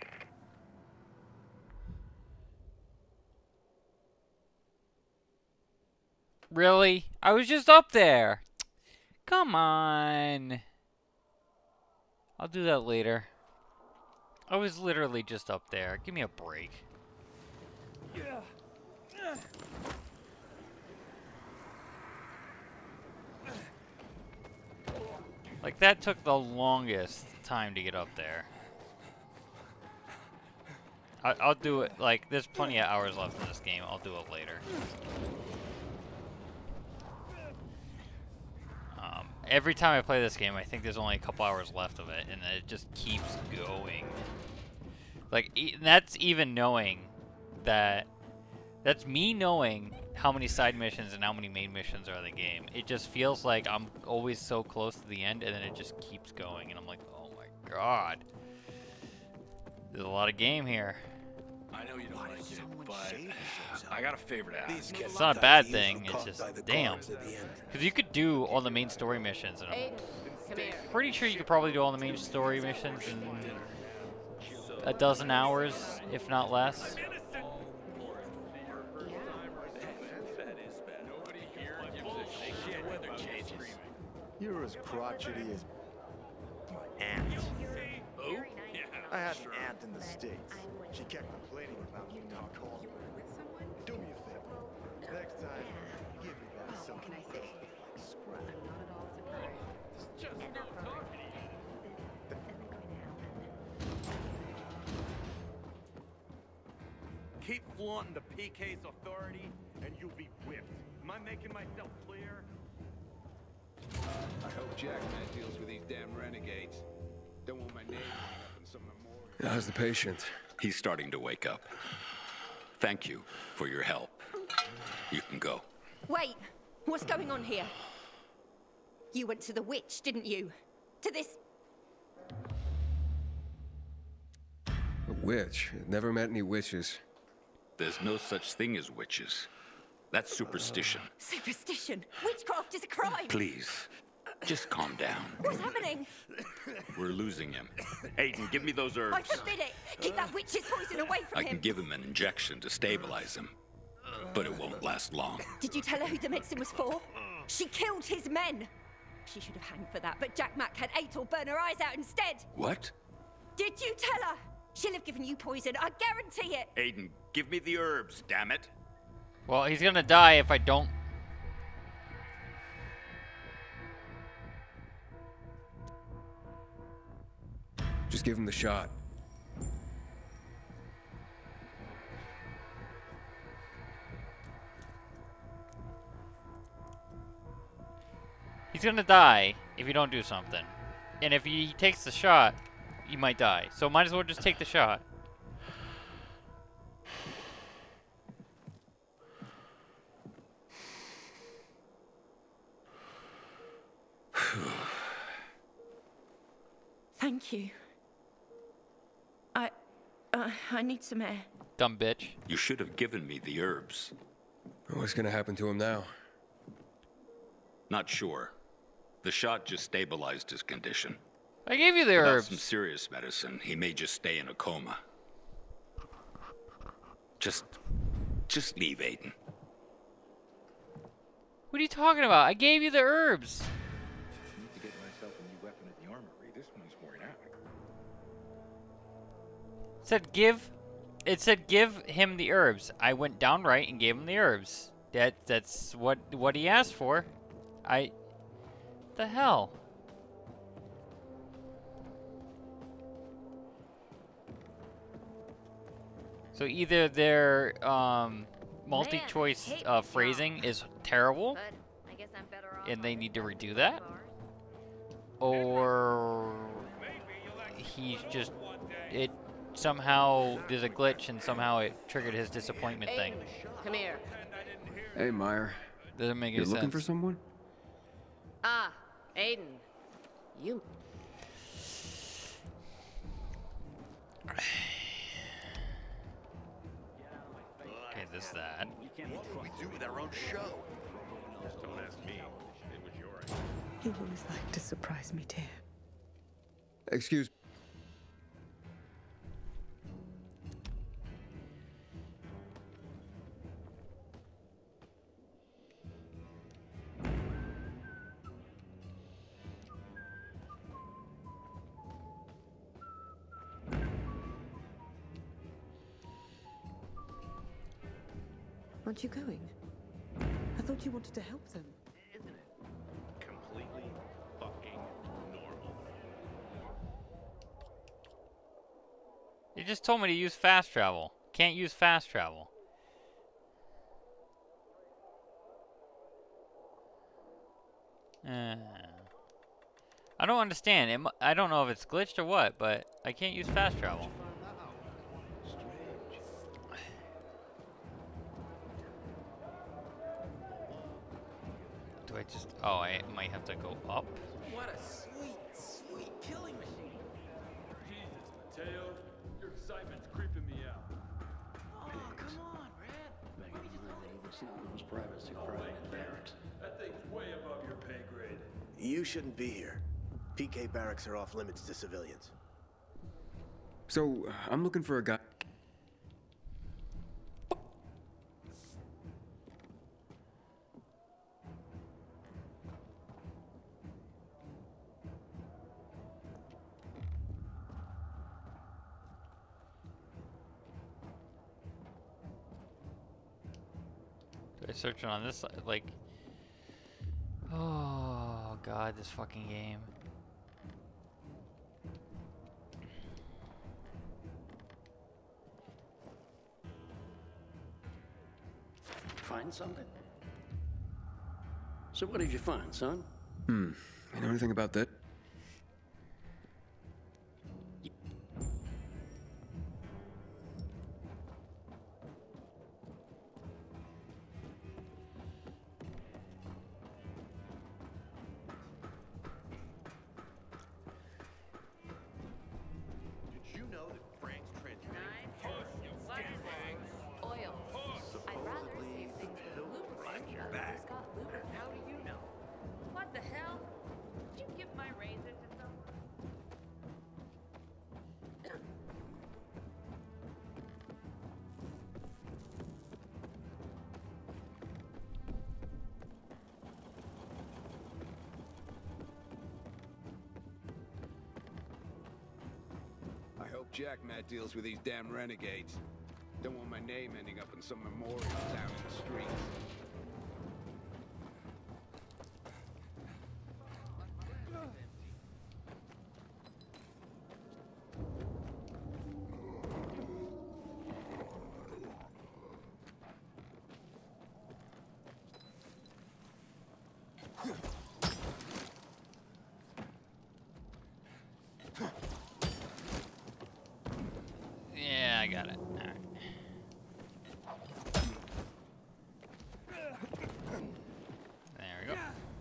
Really? I was just up there. Come on. I'll do that later. I was literally just up there. Give me a break. Yeah. Like, that took the longest time to get up there. I, I'll do it, like, there's plenty of hours left in this game. I'll do it later. Um, every time I play this game, I think there's only a couple hours left of it, and it just keeps going. Like, e that's even knowing that... That's me knowing how many side missions and how many main missions are in the game. It just feels like I'm always so close to the end, and then it just keeps going, and I'm like, oh my god. There's a lot of game here. I know you don't like it, but I got a favor to ask. It's not a bad thing, it's just, damn. Because you could do all the main story missions, and I'm pretty sure you could probably do all the main story missions in a dozen hours, if not less. You're as crotchety as my aunt. Oh? Yeah. I had an aunt in the States. She kept complaining about me not calling her. Do me a favor. Next time, give me back some Can I say? like scrap. I'm not at all surprised. Just Enough not already. talking to you. This isn't going to happen. Keep flaunting the P K's authority, and you'll be whipped. Am I making myself clear? I hope Jackman deals with these damn renegades. Don't want my name hung up in some memorial. How's the patient? He's starting to wake up. Thank you for your help. You can go. Wait, what's going on here? You went to the witch, didn't you? To this... A witch? Never met any witches. There's no such thing as witches. That's superstition. Superstition? Witchcraft is a crime! Please, just calm down. What's happening? We're losing him. Aiden, give me those herbs. I forbid it! Keep that witch's poison away from I him! can give him an injection to stabilize him, but it won't last long. Did you tell her who the medicine was for? She killed his men! She should have hanged for that, but Jack Mack had Aitor burn her eyes out instead! What? Did you tell her? She'll have given you poison, I guarantee it! Aiden, give me the herbs, damn it. Well, he's gonna die if I don't. Just give him the shot. He's gonna die if you don't do something. And if he takes the shot, you might die. So might as well just take the shot. Thank you. I... Uh, I need some air. Dumb bitch. You should have given me the herbs. What's gonna happen to him now? Not sure. The shot just stabilized his condition. I gave you the Without herbs. some serious medicine, he may just stay in a coma. Just... just leave, Aiden. What are you talking about? I gave you the herbs. I need to get myself a new weapon at the armory. This one's worn out. It said give. It said give him the herbs. I went down right and gave him the herbs. That that's what what he asked for. I. The hell. So either their um, multi-choice uh, phrasing is terrible, and they need to redo that, or he's just it somehow there's a glitch and somehow it triggered his disappointment thing. Come here. Hey, Meyer. Doesn't make any You're sense. looking for someone? Ah, Aiden. You. Okay, this that. What would we do with our own show? Don't ask me. It was your idea. You always like to surprise me, dear. Excuse. Aren't you going? I thought you wanted to help them. Isn't it completely fucking normal? You just told me to use fast travel. Can't use fast travel. Uh, I don't understand. It, mu- I don't know if it's glitched or what, but I can't use fast travel. Do I just... Oh, I might have to go up. What a sweet, sweet killing machine. Jesus, Mateo, your excitement's creeping me out. Oh, come on, Brad. Privacy crime in barracks. That thing's way above your pay grade. You shouldn't be here. P K barracks are off limits to civilians. So, I'm looking for a guy. Do I search it on this side? Like... Oh, God, this fucking game. Find something? So what did you find, son? Hmm. You know anything about that? Jack Matt deals with these damn renegades. Don't want my name ending up in some memorial down in the streets. Yeah, I got it. All right. There we go.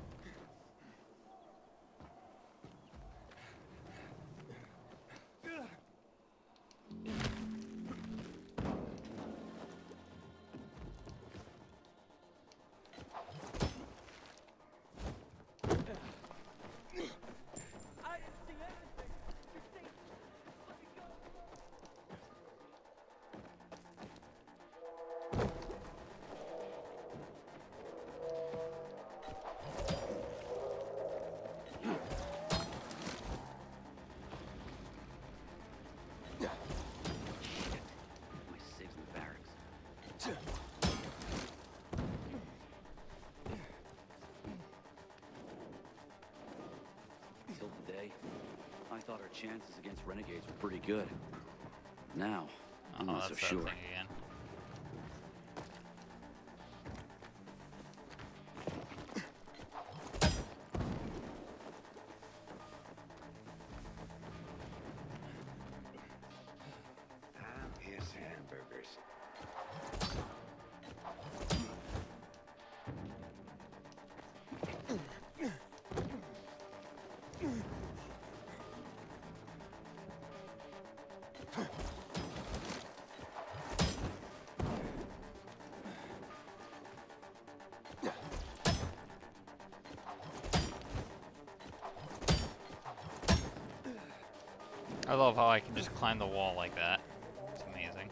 Till today, I thought our chances against renegades were pretty good. Now, I'm Oh, not so that's that sure. thing again. Ah, here's hamburgers. I love how I can just climb the wall like that. It's amazing.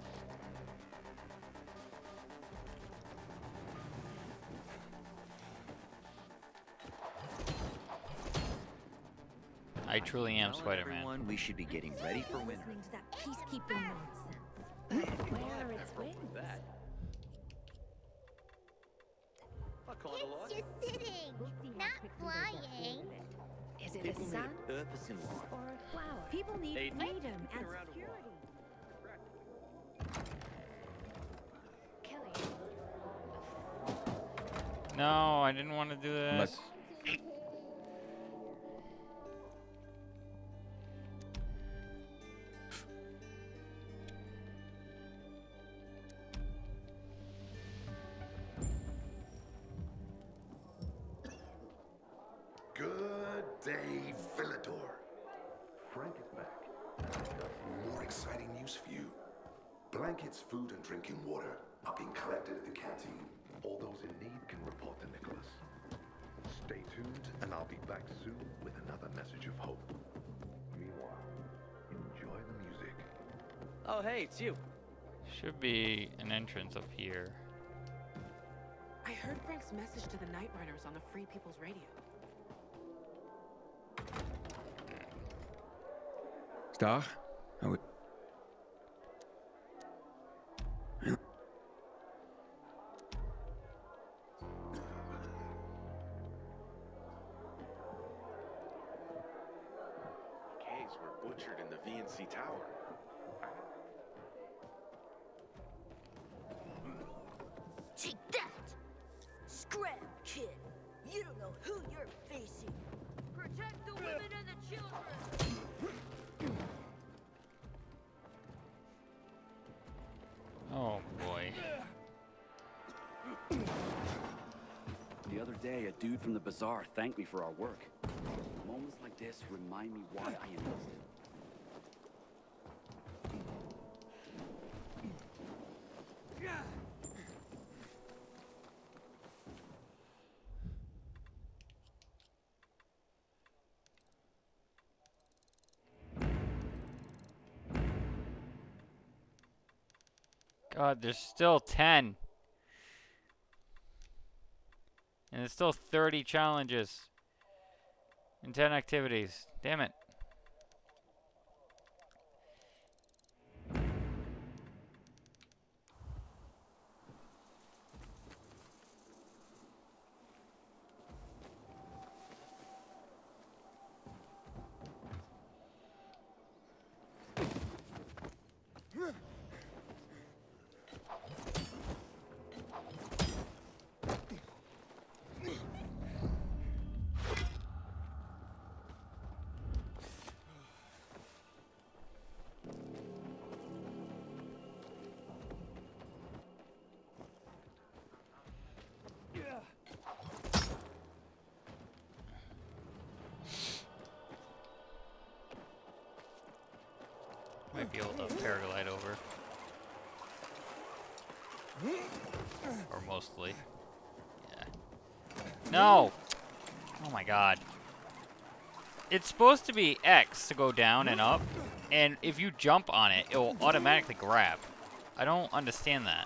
I truly am Spider-Man. Everyone, we should be getting ready for winter. Listening to that peacekeeping nonsense. Where are its wings? It's just sitting, not flying. Is it People a need sun a purpose in life. or a flower? People need They- freedom Get and around a security. No, I didn't want to do But- this. Good day, Villador. Frank is back. I've got some more exciting news for you. Blankets, food, and drinking water are being collected at the canteen. All those in need can report to Nicholas. Stay tuned, and I'll be back soon with another message of hope. Meanwhile, enjoy the music. Oh, hey, it's you. Should be an entrance up here. I heard Frank's message to the Night Riders on the Free People's Radio. Star? I would... Ks were butchered in the V N C Tower. Take that! Scrap, kid! You don't know who you're facing! Protect the women and the children! Oh boy. The other day, a dude from the bazaar thanked me for our work. Moments like this remind me why I enlisted. God, there's still ten. And there's still thirty challenges. And ten activities. Damn it. might be able to paraglide over. Or mostly. Yeah. No! Oh my god. It's supposed to be X to go down and up, and if you jump on it, it will automatically grab. I don't understand that.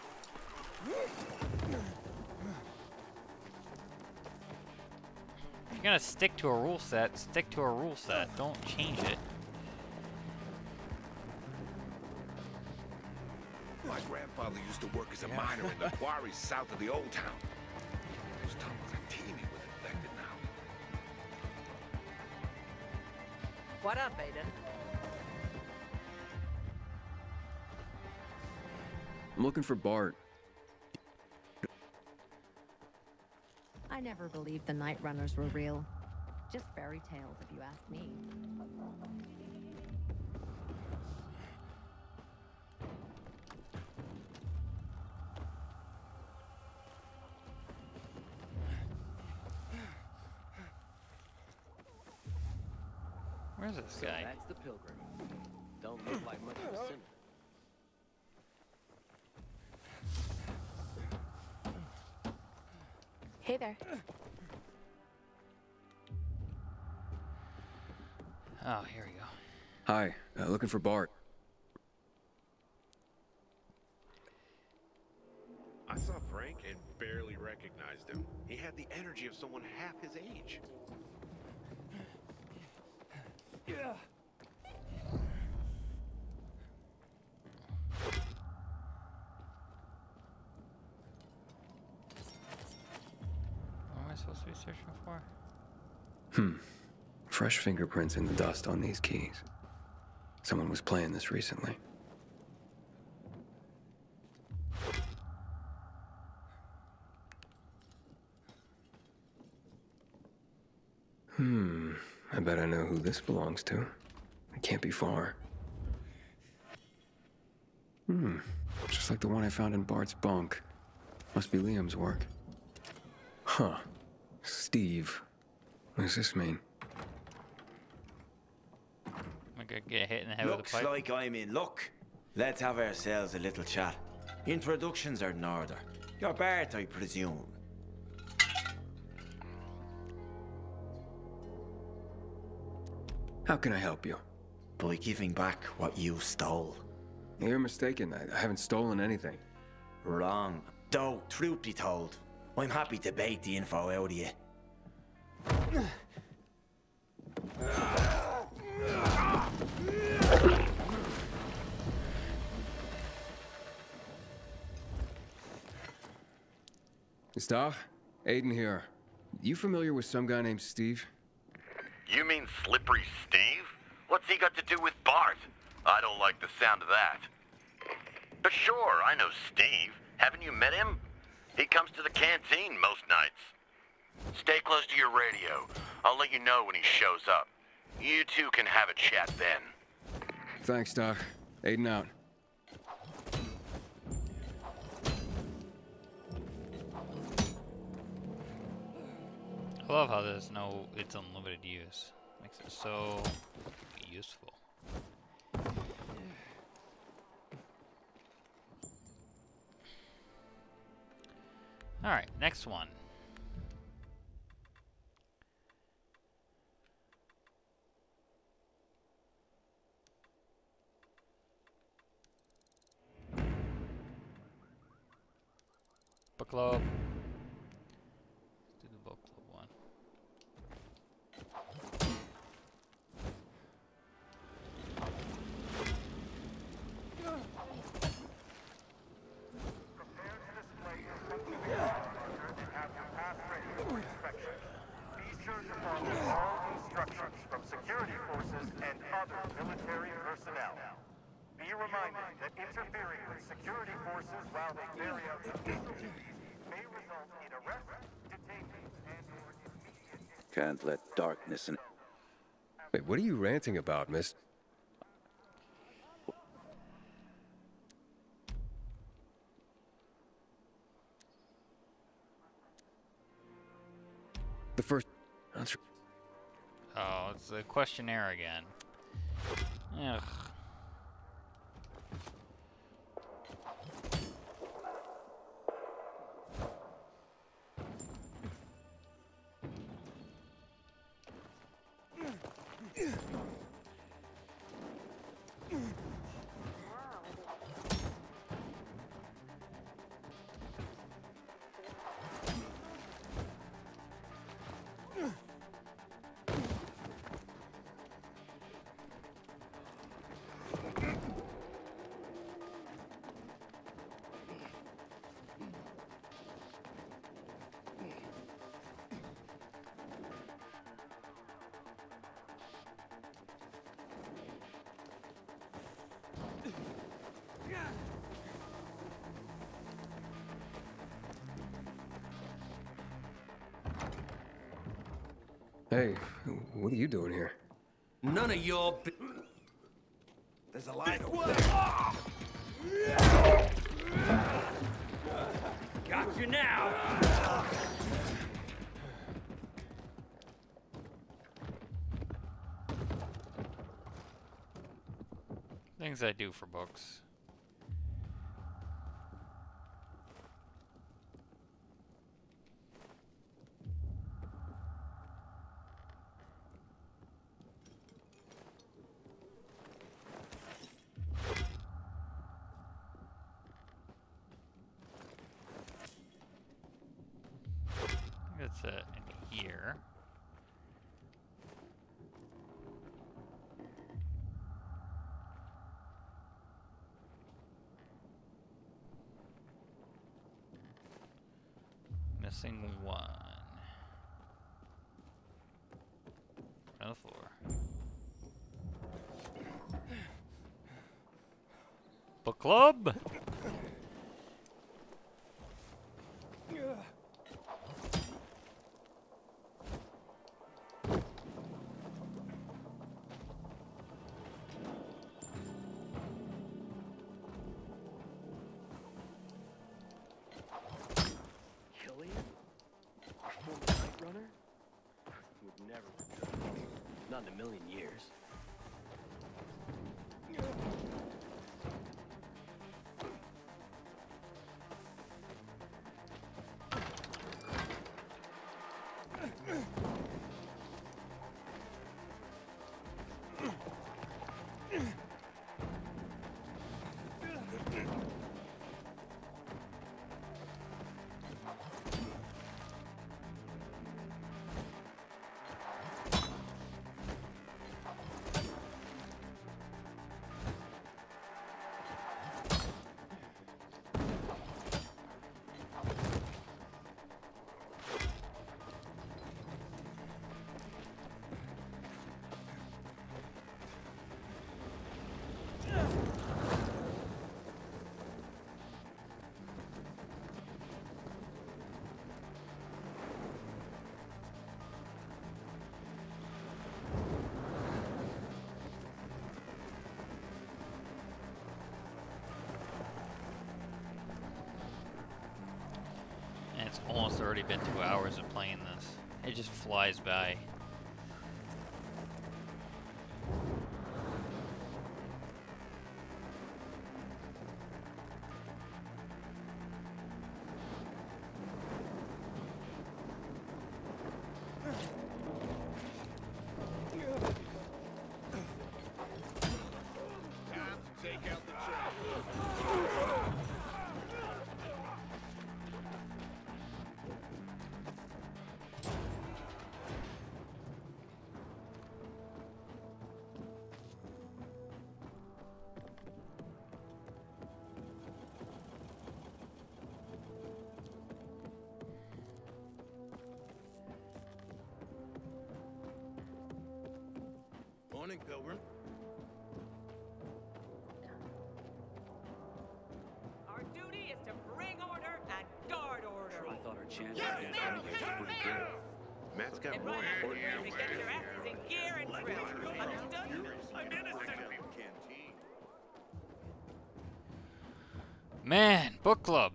If you're gonna stick to a rule set, stick to a rule set. Don't change it. My grandfather used to work as a miner in the quarries south of the old town. Those tunnels are teeming with infected now. What up, Aiden? I'm looking for Bart. I never believed the Night Runners were real. Just fairy tales, if you ask me. Where's this So guy? that's the pilgrim. Don't look like much of a sinner. Hey there. Oh, here we go. Hi, uh, looking for Bart. I saw Frank and barely recognized him. He had the energy of someone half his age. Yeah. What am I supposed to be searching for? Hmm. Fresh fingerprints in the dust on these keys. Someone was playing this recently. Hmm. I bet I know who this belongs to. It can't be far. Hmm. Just like the one I found in Bart's bunk. Must be Liam's work. Huh. Steve. What does this mean? I'm gonna get hit in the head Looks with a pipe. like I'm in luck. Let's have ourselves a little chat. Introductions are in order. You're Bart, I presume. How can I help you? By giving back what you stole. You're mistaken. I, I haven't stolen anything. Wrong. Though, truth be told, I'm happy to bait the info out of you. Stark? Aiden here. You familiar with some guy named Steve? You mean Slippery Steve? What's he got to do with Bart? I don't like the sound of that. But sure, I know Steve. Haven't you met him? He comes to the canteen most nights. Stay close to your radio. I'll let you know when he shows up. You two can have a chat then. Thanks, Doc. Aiden out. I love how there's no, it's unlimited use. Makes it so useful. Alright, next one. Book club. Let's do the book club one. From security forces and other military personnel. Be reminded that interfering with security forces while they carry out official duties may result in arrest, detainment, and or immediate... Can't let darkness and... Wait, what are you ranting about, miss? The first... That's... Oh, it's a questionnaire again. Ugh. Hey, what are you doing here? None of your. There's a light over there. Got you now. Things I do for books. That's uh, in here. Missing one. On the floor. Book club. Not in a million years. It's almost already been two hours of playing this. It just flies by. Morning, Pilgrim. Our duty is to bring order and guard order. I thought our chances Yes, against ma'am. renegades were pretty good. Matt's got And more right important after things to to get do. your asses in gear and drill. Understood? I'm innocent. Man, book club.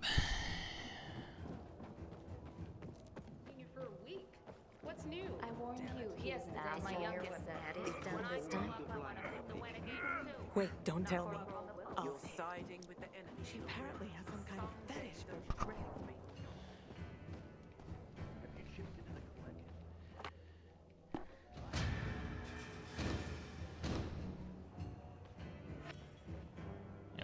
Been here for a week. What's new? I warned you. Yes, that my youngest that is done this time. Wait, don't tell me. You're siding with the enemy. She apparently has some kind of fetish for red.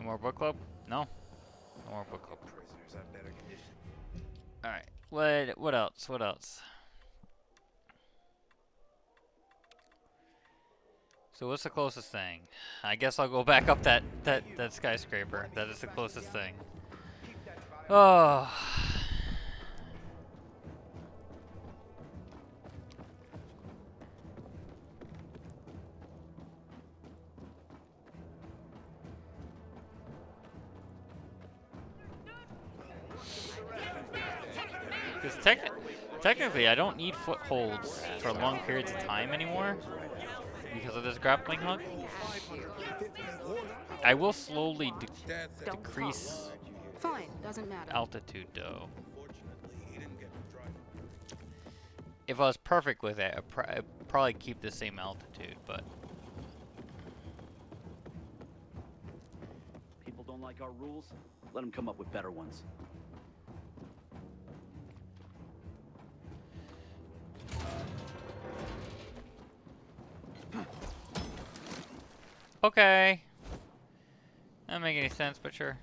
more book club? No. No more book club. Prisoners have better conditions. All right. What? What else? What else? So what's the closest thing? I guess I'll go back up that that that skyscraper. That is the closest thing. Oh. Because tec technically, I don't need footholds for long periods of time anymore because of this grappling hook. I will slowly de decrease Fine, doesn't matter. altitude though. If I was perfect with it, I'd, pr I'd probably keep the same altitude, but People don't like our rules. Let them come up with better ones. okay. That doesn't make any sense, but sure.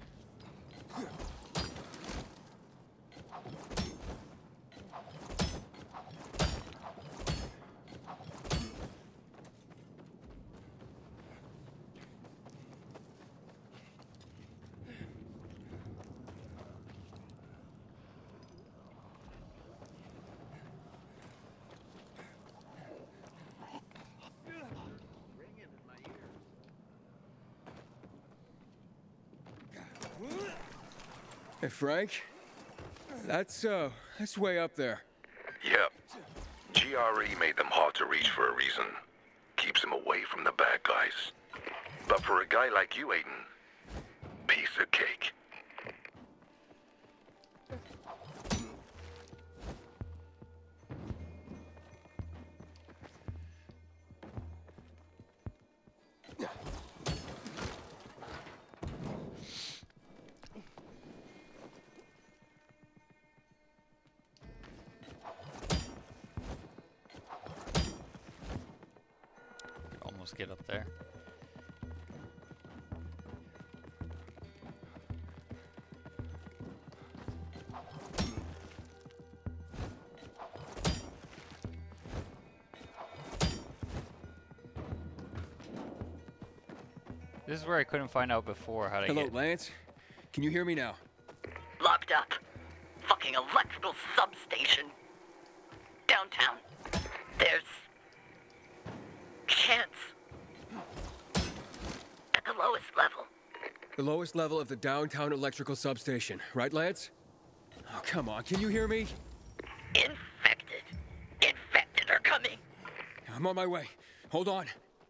Hey, Frank. That's, uh, that's way up there. Yep. G R E made them hard to reach for a reason. Keeps them away from the bad guys. But for a guy like you, Aiden, piece of cake. Almost get up there. This is where I couldn't find out before how to Hello, get. Lance. Can you hear me now? Locked up. Fucking electrical substation. Downtown. There's... chance. At the lowest level. The lowest level of the downtown electrical substation, right, Lance? Oh, come on. Can you hear me? Infected. Infected are coming. I'm on my way. Hold on.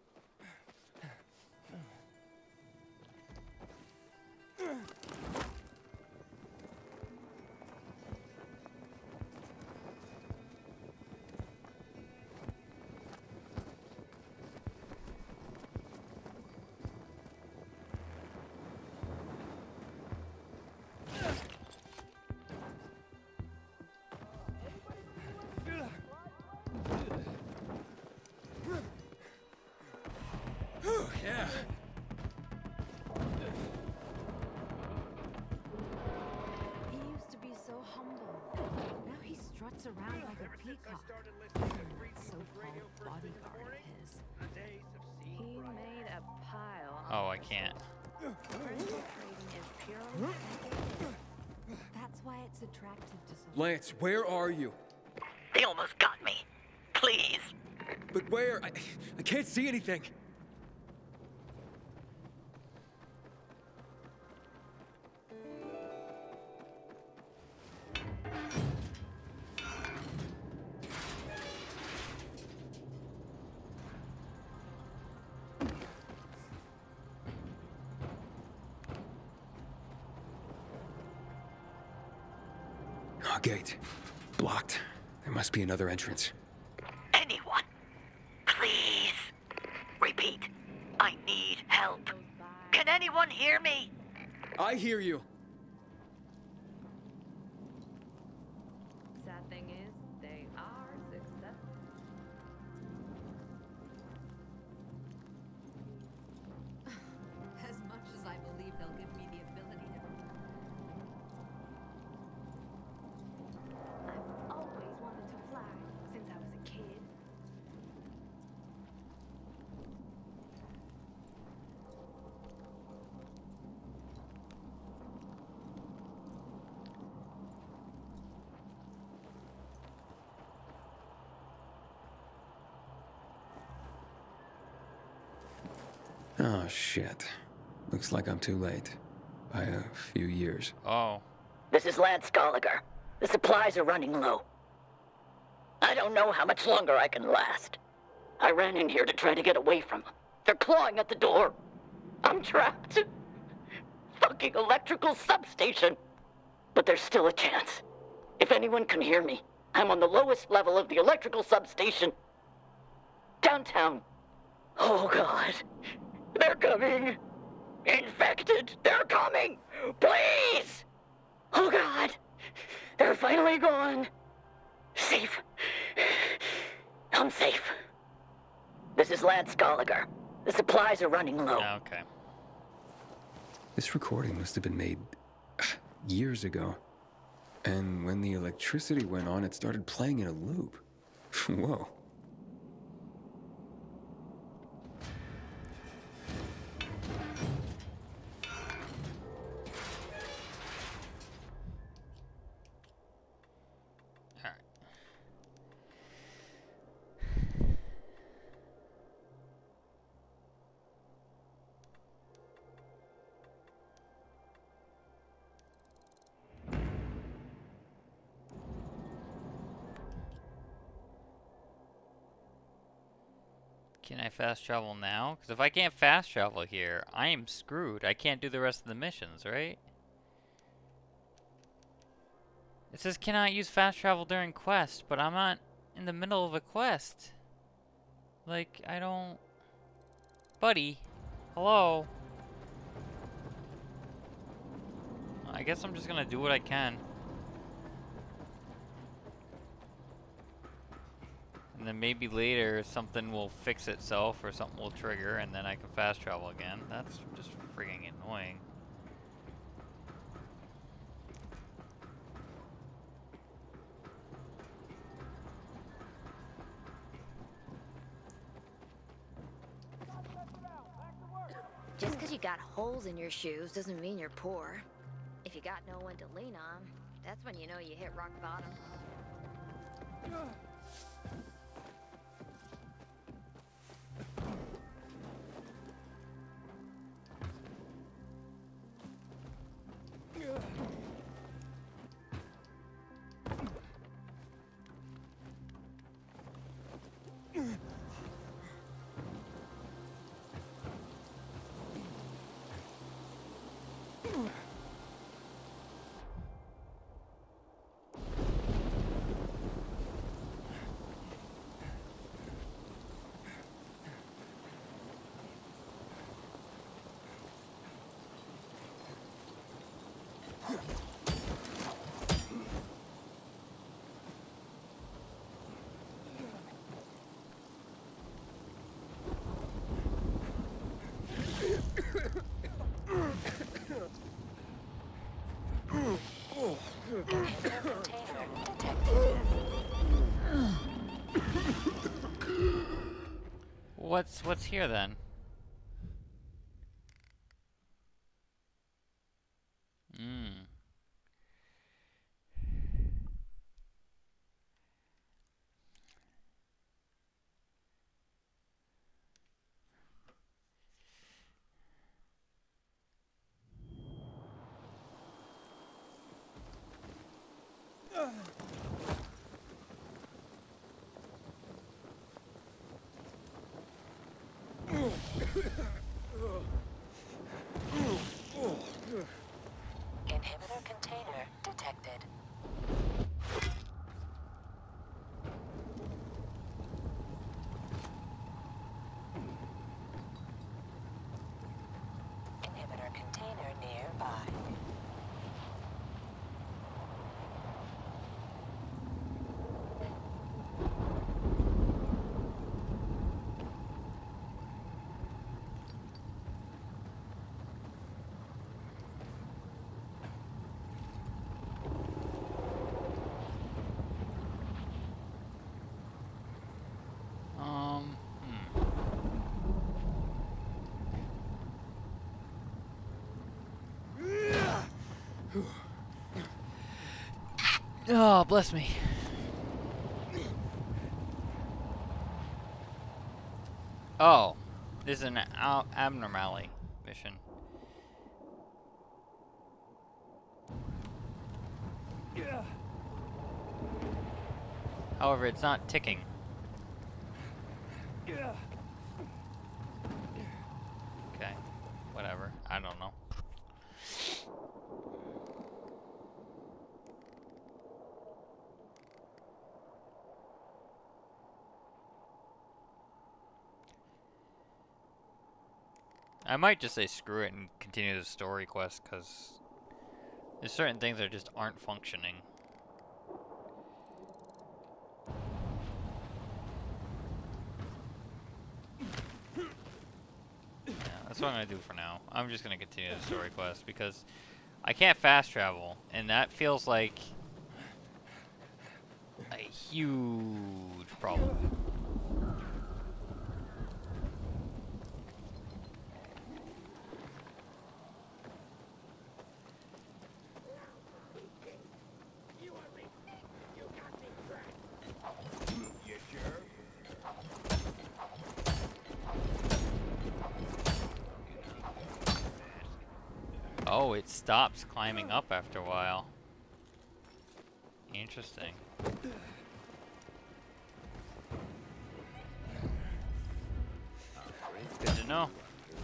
Yeah. He used to be so humble. Now he struts around like a peacock. So-called bodyguard of his. He made a pile. Oh, I can't. That's why it's attractive to some. Lance, where are you? They almost got me. Please. But where? I, I can't see anything. Oh, gate. Blocked. There must be another entrance. Anyone. Please. Repeat. I need help. Can anyone hear me? I hear you. Sad thing is, they are successful. As much as I believe they'll give Oh, shit. Looks like I'm too late. By a few years. Oh. This is Lance Gallagher. The supplies are running low. I don't know how much longer I can last. I ran in here to try to get away from them. They're clawing at the door. I'm trapped. Fucking electrical substation. But there's still a chance. If anyone can hear me, I'm on the lowest level of the electrical substation. Downtown. Oh, God. They're coming. Infected. They're coming. Please. Oh, God. They're finally gone. Safe. I'm safe. This is Lance Gallagher. The supplies are running low. Okay. This recording must have been made years ago. And when the electricity went on, it started playing in a loop. Whoa. Can I fast travel now? Because if I can't fast travel here, I am screwed. I can't do the rest of the missions, right? It says cannot use fast travel during quest, but I'm not in the middle of a quest. Like, I don't... Buddy. Hello? I guess I'm just gonna do what I can. And then maybe later something will fix itself or something will trigger and then I can fast travel again. That's just freaking annoying. Just because you got holes in your shoes doesn't mean you're poor. If you got no one to lean on, that's when you know you hit rock bottom. What's what's here then? Hmm. Inhibitor container detected. Inhibitor container nearby. Um. Hmm. Oh, bless me. Oh. This is an ab abnormality mission. Yeah. However, it's not ticking. Yeah. Okay. Whatever. I don't know. I might just say screw it and continue the story quest, because there's certain things that just aren't functioning. Yeah, that's what I'm going to do for now. I'm just going to continue the story quest, because I can't fast travel, and that feels like a huge problem. Oh, it stops climbing up after a while. Interesting. Good to know.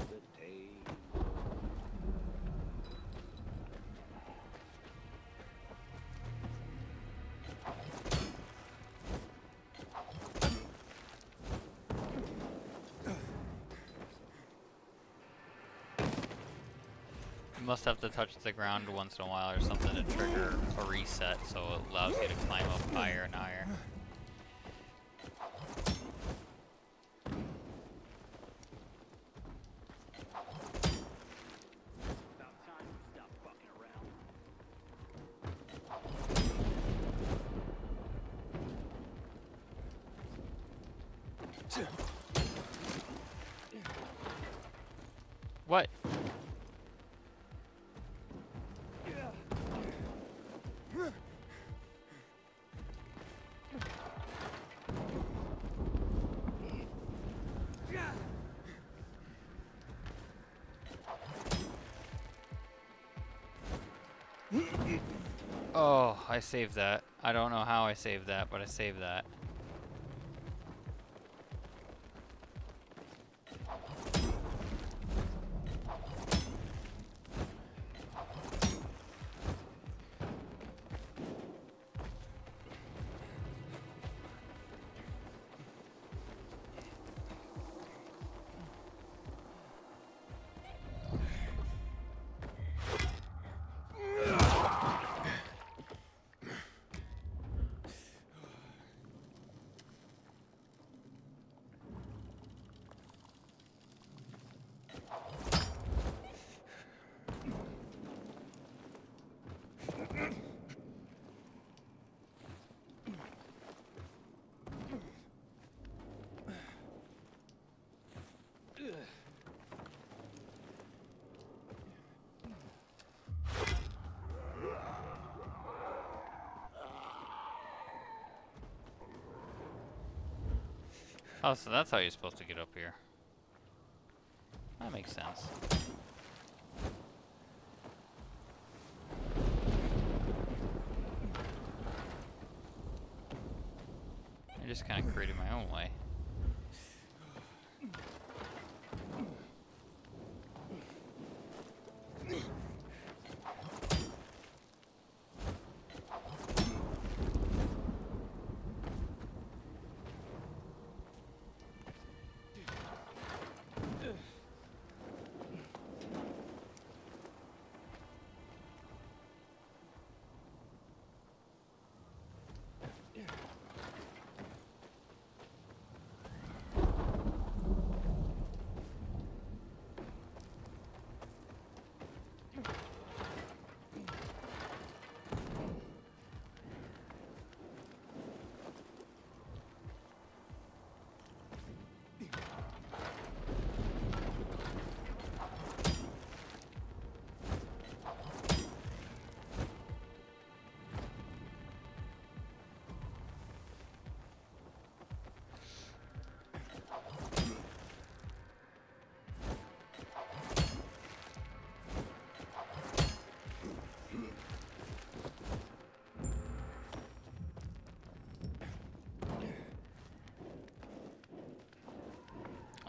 You must have to touch the ground once in a while or something to trigger a reset, so it allows you to climb up higher and higher. What? Oh, I saved that. I don't know how I saved that, but I saved that. Oh, so that's how you're supposed to get up here. That makes sense. I just kind of created my own way.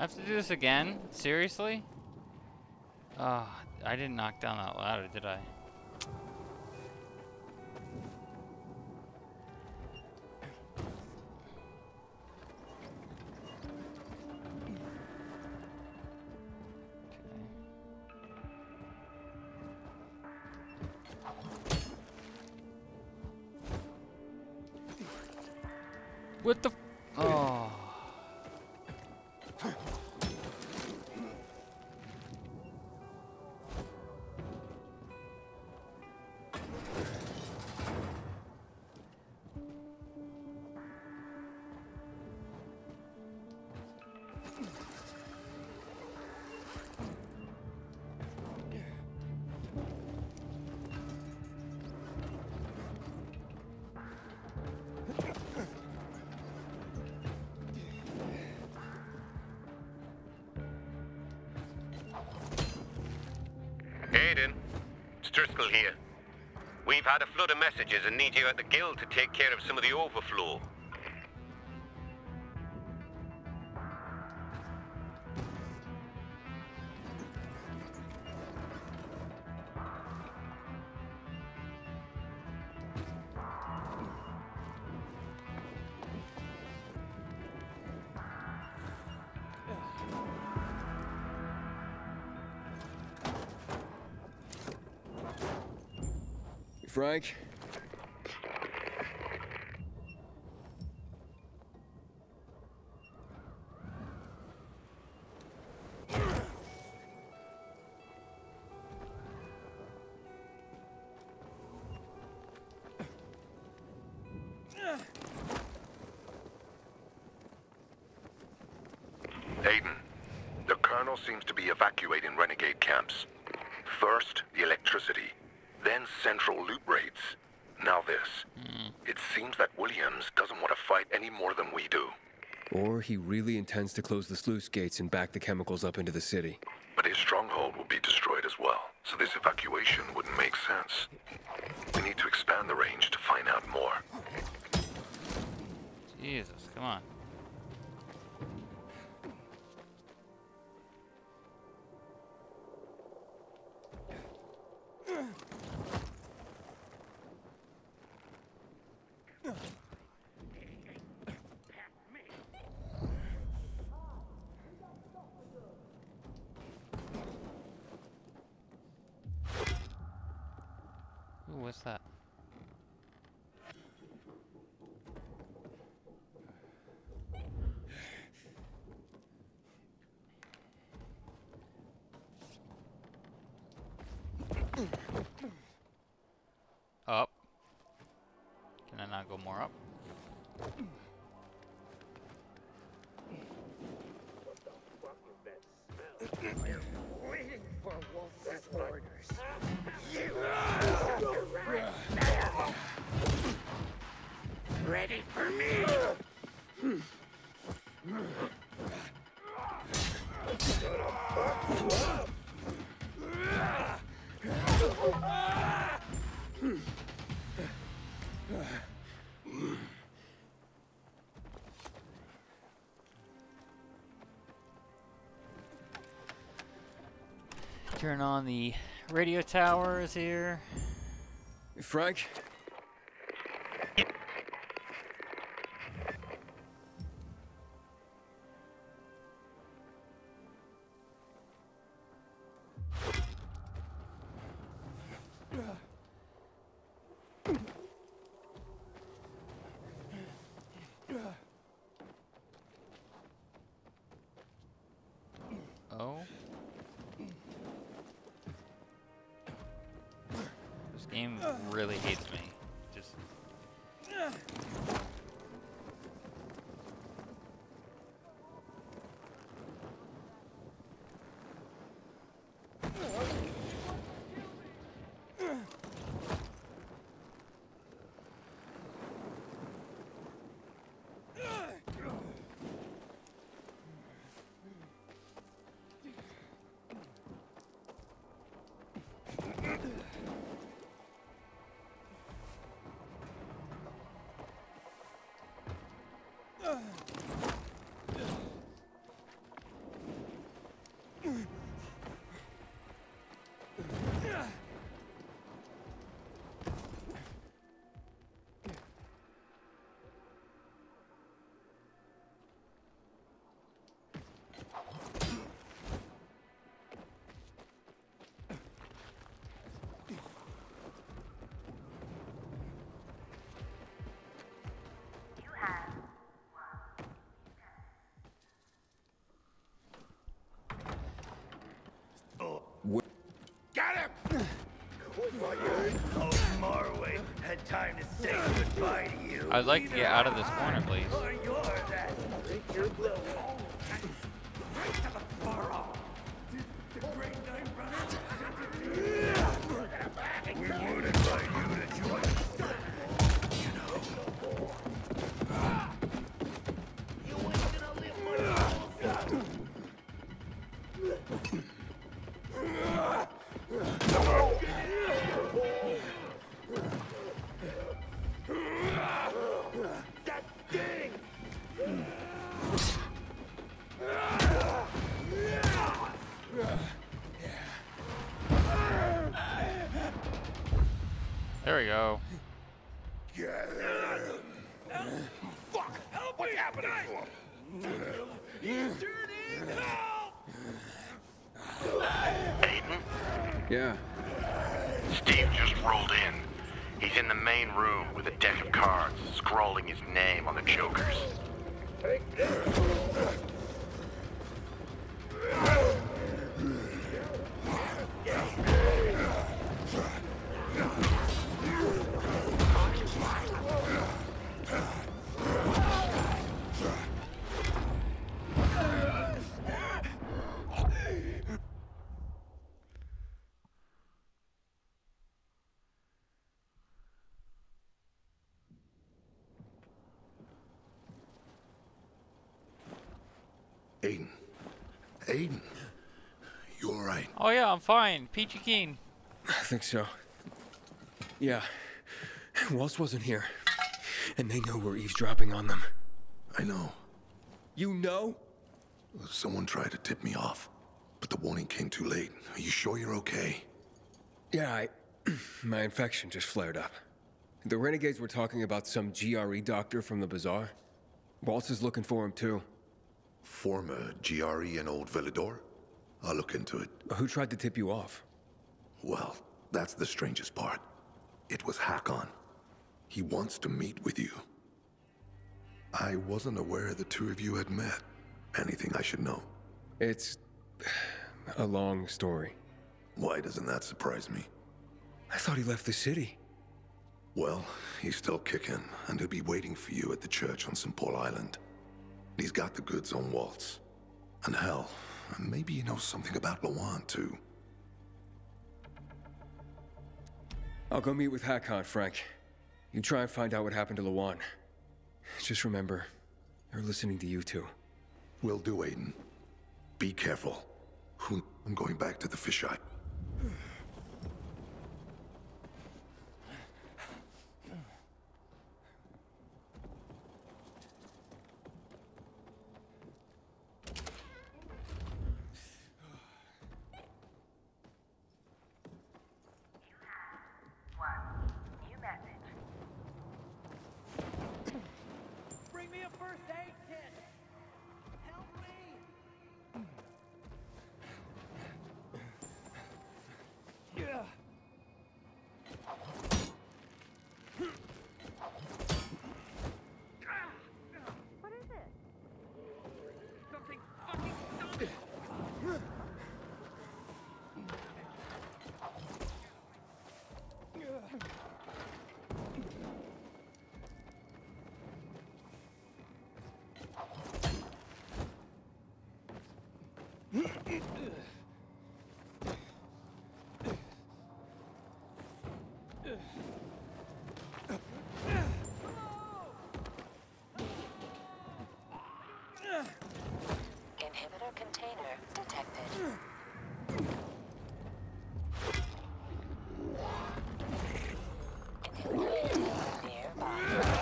I have to do this again? Seriously? Oh, I didn't knock down that ladder, did I? What the f- oh. Aiden, it's Driscoll here. We've had a flood of messages and need you at the guild to take care of some of the overflow. Frank? Aiden, the Colonel seems to be evacuating renegade camps. First, the electricity. Then central loot raids. Now this. Mm. It seems that Williams doesn't want to fight any more than we do. Or he really intends to close the sluice gates and back the chemicals up into the city. But his stronghold will be destroyed as well, so this evacuation wouldn't make sense. We need to expand the range to find out more. Jesus, come on. Ooh, what's that? Up. Can I not go more up? Waiting for Wolf's orders. You ready for me? Turn on the radio towers here. Frank? Oh. This game really hates me. Just. Oh, Marway had time to say goodbye to you. I'd like to get out of this corner, please. Or you're that. Break your blow. Right to the furrow. The Great Night Runner. We would invite you to join us. You know. You ain't gonna live that thing! There we go. Fuck! Help What's happening to him? He's turning! Help! Aiden? Yeah. Steve just rolled in. He's in the main room with a deck of cards, scrawling his name on the jokers. Aiden. Aiden. You alright? Oh yeah, I'm fine. Peachy Keen. I think so. Yeah. Waltz wasn't here. And they know we're eavesdropping on them. I know. You know? Someone tried to tip me off, but the warning came too late. Are you sure you're okay? Yeah, I... my infection just flared up. The renegades were talking about some G R E doctor from the bazaar. Waltz is looking for him too. Former G R E in Old Villador? I'll look into it. Who tried to tip you off? Well, that's the strangest part. It was Hakon. He wants to meet with you. I wasn't aware the two of you had met. Anything I should know? It's a long story. Why doesn't that surprise me? I thought he left the city. Well, he's still kicking, and he'll be waiting for you at the church on Saint Paul Island. He's got the goods on Waltz. And hell, maybe he knows something about Lawan, too. I'll go meet with Hakon, Frank. You try and find out what happened to Lawan. Just remember, they're listening to you two. Will do, Aiden. Be careful. I'm going back to the fisheye. Bring me a first aid kit! Help me! Yeah. What is it? Something fucking stop it! Inhibitor container detected. Inhibitor container nearby.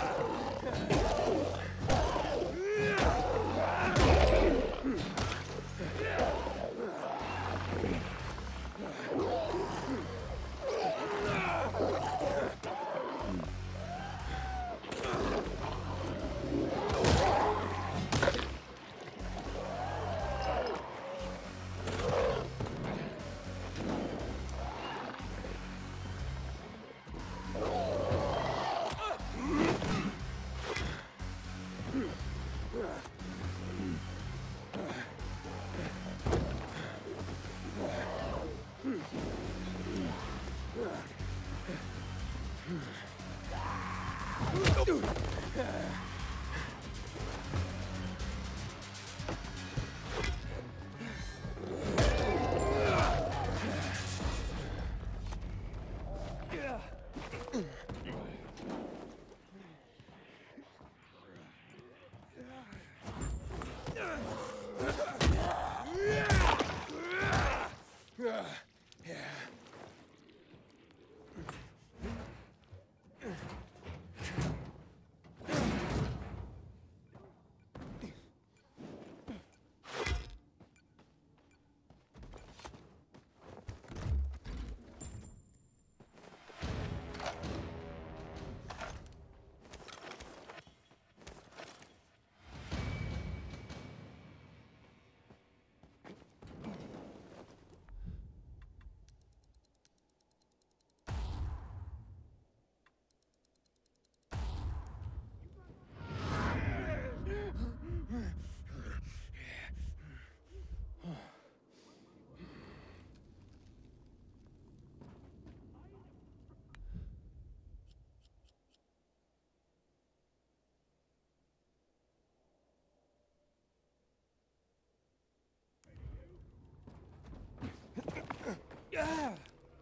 Yeah.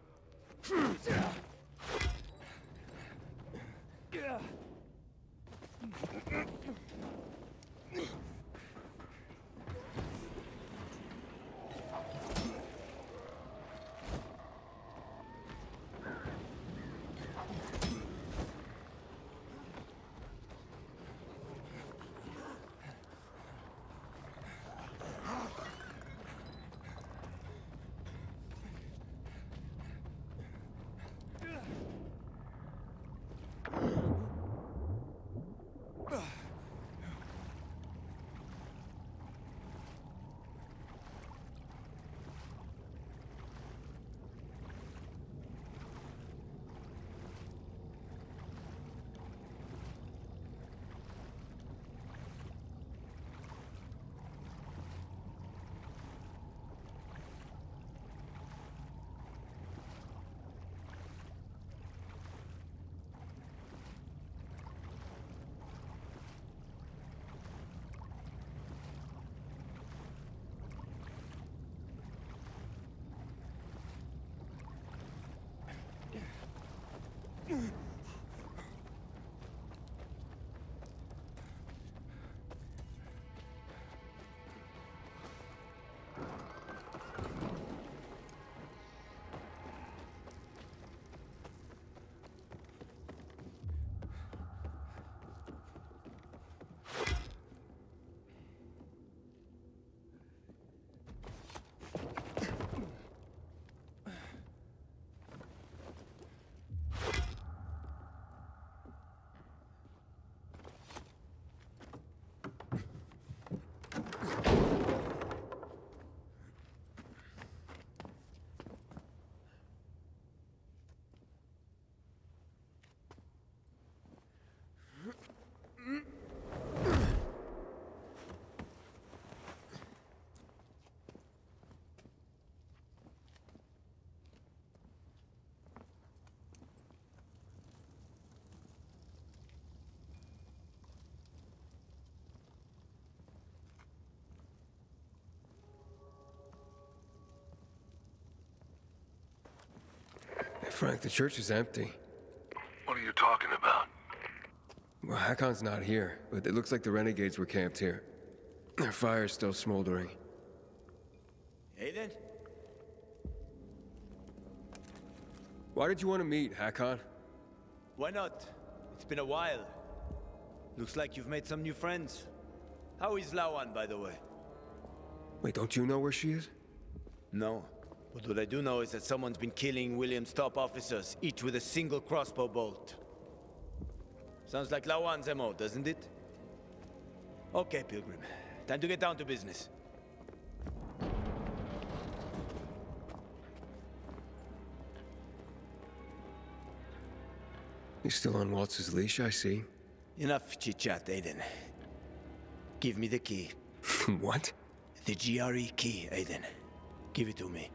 Yeah. Frank, the church is empty. What are you talking about? Well, Hakon's not here, but it looks like the renegades were camped here. Their fire's still smoldering. Aiden? Why did you want to meet, Hakon? Why not? It's been a while. Looks like you've made some new friends. How is Lawan, by the way? Wait, don't you know where she is? No. But what I do know is that someone's been killing William's top officers, each with a single crossbow bolt. Sounds like Lawan's M O, doesn't it? Okay, Pilgrim. Time to get down to business. You're still on Waltz's leash, I see. Enough chit-chat, Aiden. Give me the key. What? The G R E key, Aiden. Give it to me.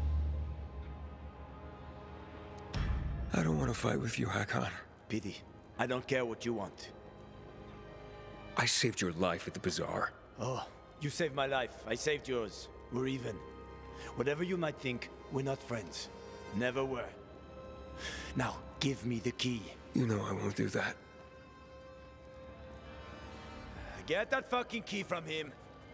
I don't want to fight with you, Hakon. Pity. I don't care what you want. I saved your life at the bazaar. Oh, you saved my life. I saved yours. We're even. Whatever you might think, we're not friends. Never were. Now, give me the key. You know I won't do that. Get that fucking key from him.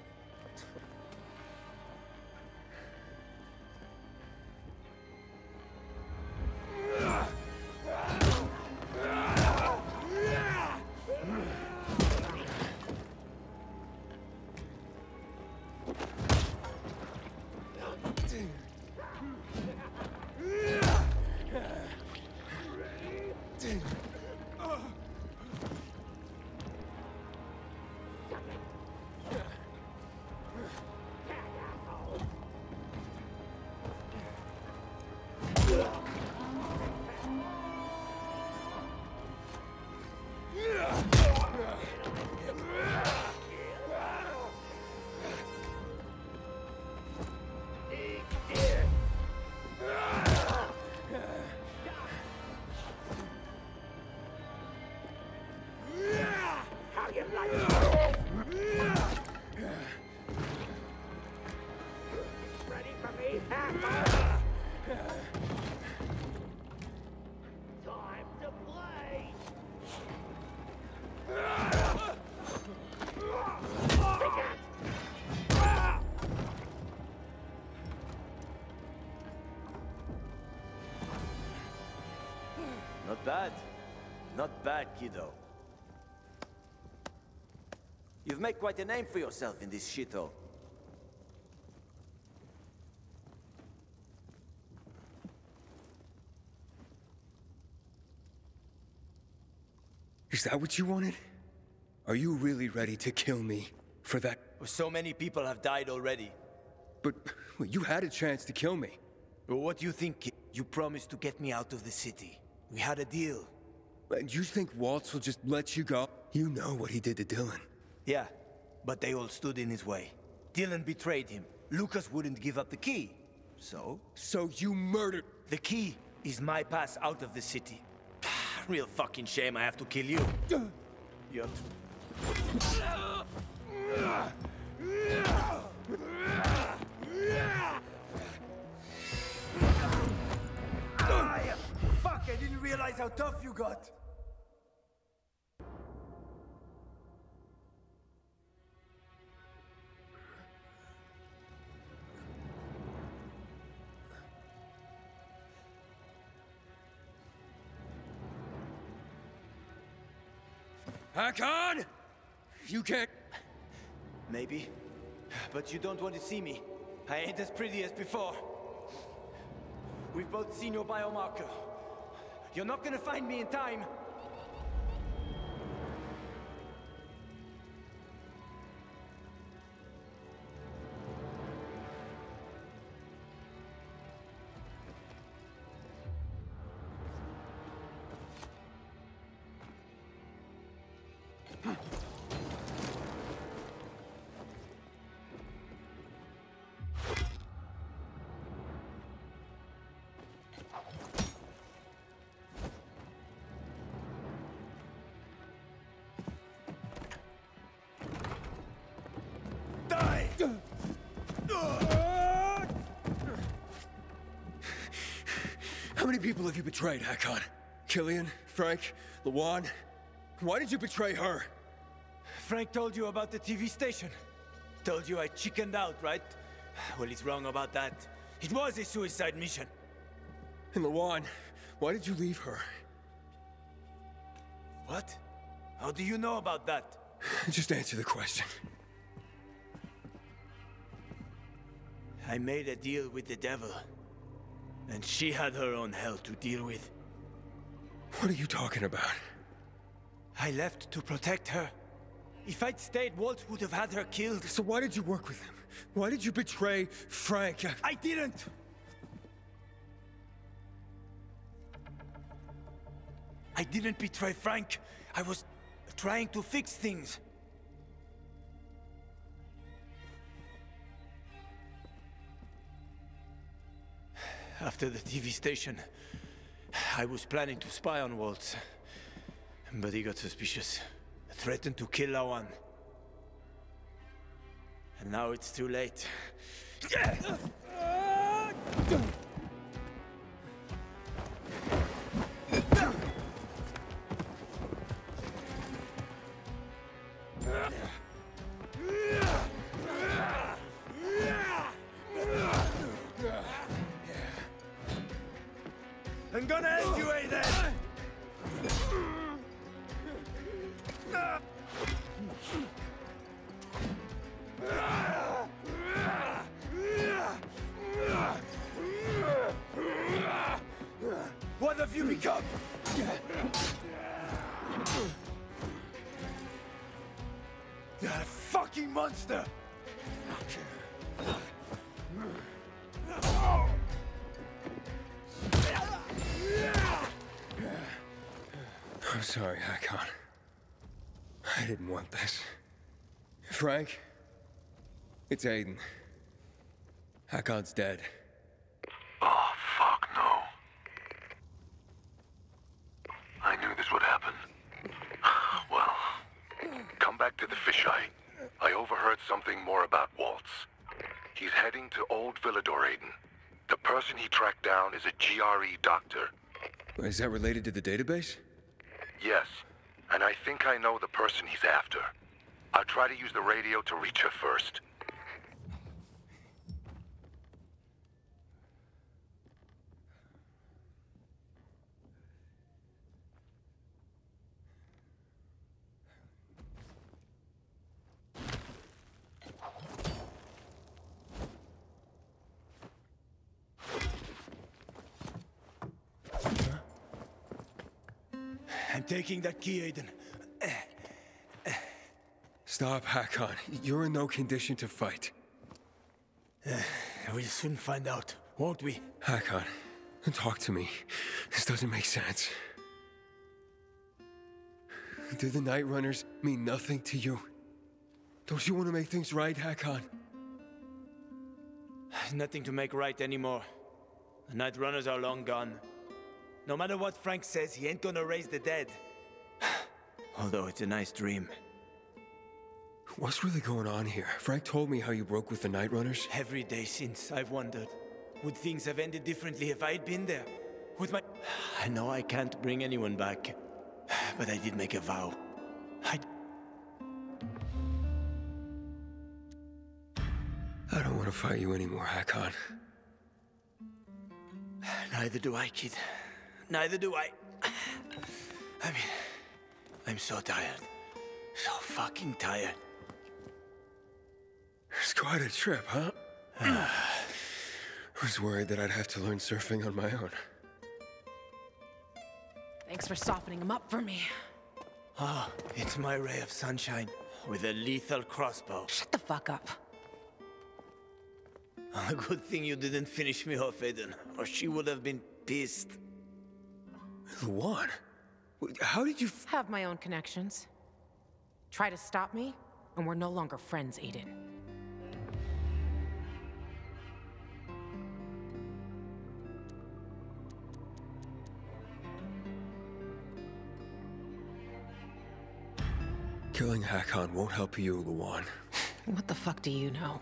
Not bad. Not bad, kiddo. You've made quite a name for yourself in this shithole. Is that what you wanted? Are you really ready to kill me for that? So many people have died already. But well, you had a chance to kill me. Well, what do you think, kid? You promised to get me out of the city. We had a deal. And you think Waltz will just let you go? You know what he did to Dylan. Yeah, but they all stood in his way. Dylan betrayed him. Lucas wouldn't give up the key. So? So you murdered... The key is my pass out of the city. Real fucking shame I have to kill you. You have to... Fuck, I didn't realize how tough you got. Hakon! You can't... Maybe. But you don't want to see me. I ain't as pretty as before. We've both seen your biomarker. You're not gonna find me in time. How many people have you betrayed, Hakon? Killian? Frank? Lawan? Why did you betray her? Frank told you about the T V station. Told you I chickened out, right? Well, he's wrong about that. It was a suicide mission. And Lawan, why did you leave her? What? How do you know about that? Just answer the question. I made a deal with the devil. And she had her own hell to deal with. What are you talking about? I left to protect her. If I'd stayed, Walt would have had her killed. So why did you work with him? Why did you betray Frank? I didn't! I didn't betray Frank. I was trying to fix things. After the T V station, I was planning to spy on Waltz. But he got suspicious. Threatened to kill Lawan. And now it's too late. I'm gonna end you, Aiden! What have you become? You're a fucking monster! I'm sorry, Hakon. I didn't want this. Frank, it's Aiden. Hakon's dead. Oh, fuck no. I knew this would happen. Well, come back to the fisheye. I overheard something more about Waltz. He's heading to Old Villador, Aiden. The person he tracked down is a G R E doctor. Is that related to the database? Yes, and I think I know the person he's after. I'll try to use the radio to reach her first. I'm taking that key, Aiden. Stop, Hakon. You're in no condition to fight. We'll soon find out, won't we? Hakon, talk to me. This doesn't make sense. Do the Night Runners mean nothing to you? Don't you want to make things right, Hakon? There's nothing to make right anymore. The Night Runners are long gone. No matter what Frank says, he ain't gonna raise the dead. Although it's a nice dream. What's really going on here? Frank told me how you broke with the Night Runners. Every day since, I've wondered. Would things have ended differently if I'd been there? Would my... I know I can't bring anyone back. But I did make a vow. I'd... I don't want to fight you anymore, Hakon. Neither do I, kid. Neither do I. I mean, I'm so tired. So fucking tired. It's quite a trip, huh? I was worried that I'd have to learn surfing on my own. Thanks for softening him up for me. Ah, oh, it's my ray of sunshine with a lethal crossbow. Shut the fuck up. A good thing you didn't finish me off, Aiden, or she would have been pissed. Luan? How did you f- Have my own connections. Try to stop me, and we're no longer friends, Aiden. Killing Hakon won't help you, Luan. What the fuck do you know?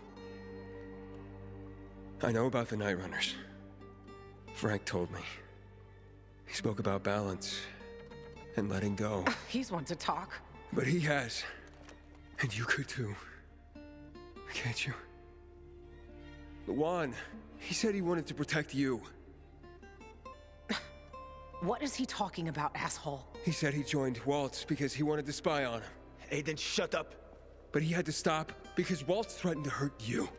I know about the Night Runners. Frank told me. He spoke about balance and letting go. He's one to talk. But he has. And you could too. Can't you? Luan, he said he wanted to protect you. What is he talking about, asshole? He said he joined Waltz because he wanted to spy on him. Aiden, shut up. But he had to stop because Waltz threatened to hurt you.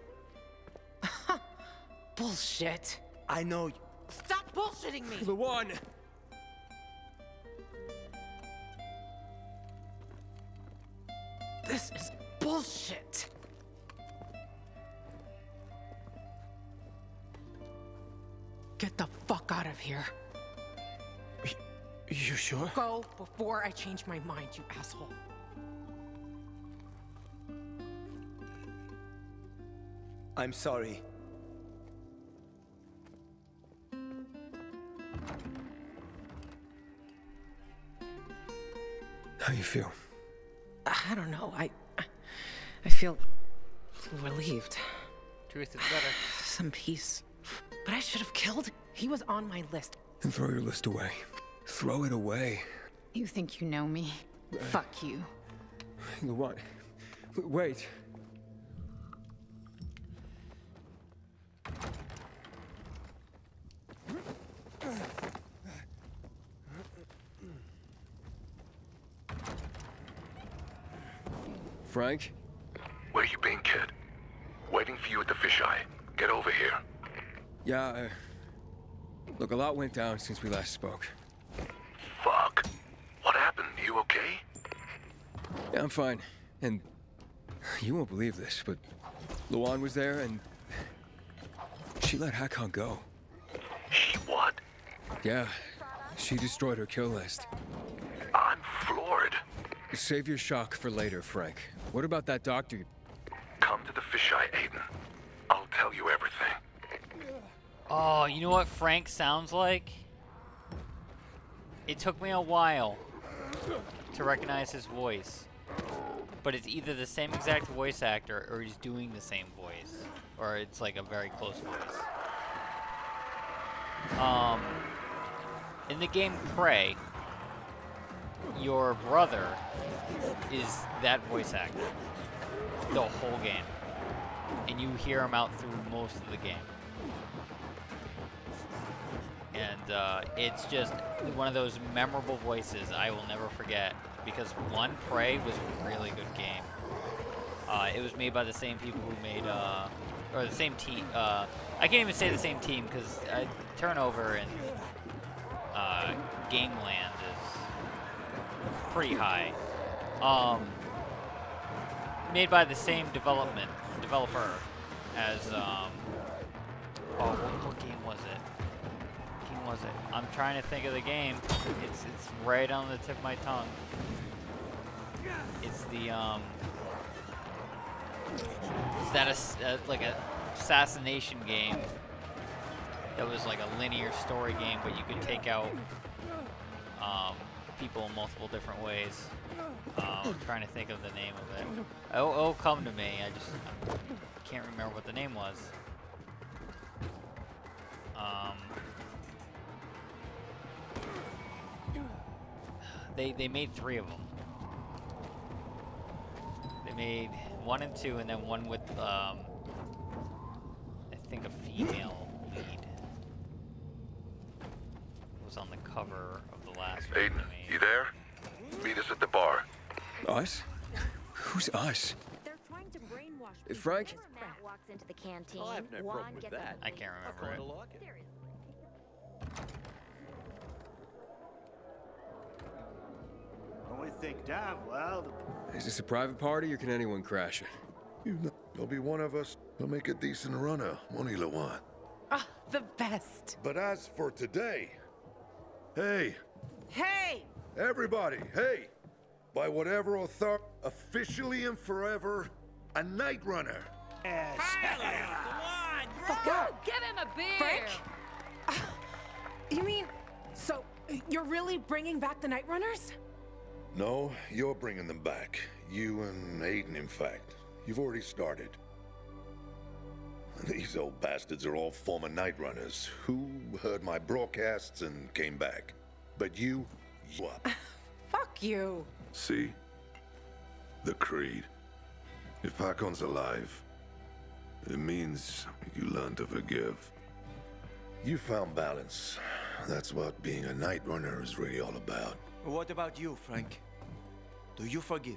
Bullshit. I know. Stop bullshitting me! Luan! This is bullshit. Get the fuck out of here. You sure? Go before I change my mind, you asshole. I'm sorry. How you feel? I don't know. I, I feel relieved. Truth is better. Some peace. But I should have killed. He was on my list. And throw your list away. Throw it away. You think you know me? Fuck you. What? Wait. Frank? Where you been, kid? Waiting for you at the fisheye. Get over here. Yeah, uh, look, a lot went down since we last spoke. Fuck. What happened? You okay? Yeah, I'm fine. And you won't believe this, but Luan was there and she let Hakon go. She what? Yeah, she destroyed her kill list. I'm floored. Save your shock for later, Frank. What about that doctor? Come to the fisheye, Aiden. I'll tell you everything. Oh, you know what Frank sounds like? It took me a while to recognize his voice. But it's either the same exact voice actor or he's doing the same voice. Or it's like a very close voice. Um, in the game Prey, your brother is that voice actor the whole game, and you hear him out through most of the game. And uh, it's just one of those memorable voices I will never forget, because one, Prey was a really good game. Uh, it was made by the same people who made, uh, or the same team. Uh, I can't even say the same team because uh, turnover in uh, Gameland is pretty high. Um, made by the same development developer as um, oh, what, what game was it? What game was it? I'm trying to think of the game. It's it's right on the tip of my tongue. It's the um. Is that a uh, like a assassination game? That was like a linear story game, but you could take out um, people in multiple different ways. Um, I'm trying to think of the name of it. It'll, it'll come to me. I just I can't remember what the name was. Um, they they made three of them. They made one and two, and then one with um, I think a female lead. It was on the cover of the last one. Aiden, you there? Meet us at the bar. Us? Who's us? They're trying to brainwash Uh, Frank? Matt walks into the canteen. Oh, I have no Juan problem with gets that. I can't remember it. Like it. Only think damn well. Is this a private party or can anyone crash it? You know, there'll be one of us who'll make a decent runner, won't he, Lawan? Ah, the best. But as for today, hey, Hey! everybody, hey, by whatever authority, officially and forever, a night runner. Yes. Fucker! Give him a beer! Frank? Ah, you mean, so you're really bringing back the Night Runners? No, you're bringing them back. You and Aiden, in fact. You've already started. These old bastards are all former night runners who heard my broadcasts and came back. But you, you up. Fuck you. See? The creed. If Hakon's alive, it means you learn to forgive. You found balance. That's what being a night runner is really all about. What about you, Frank? Do you forgive?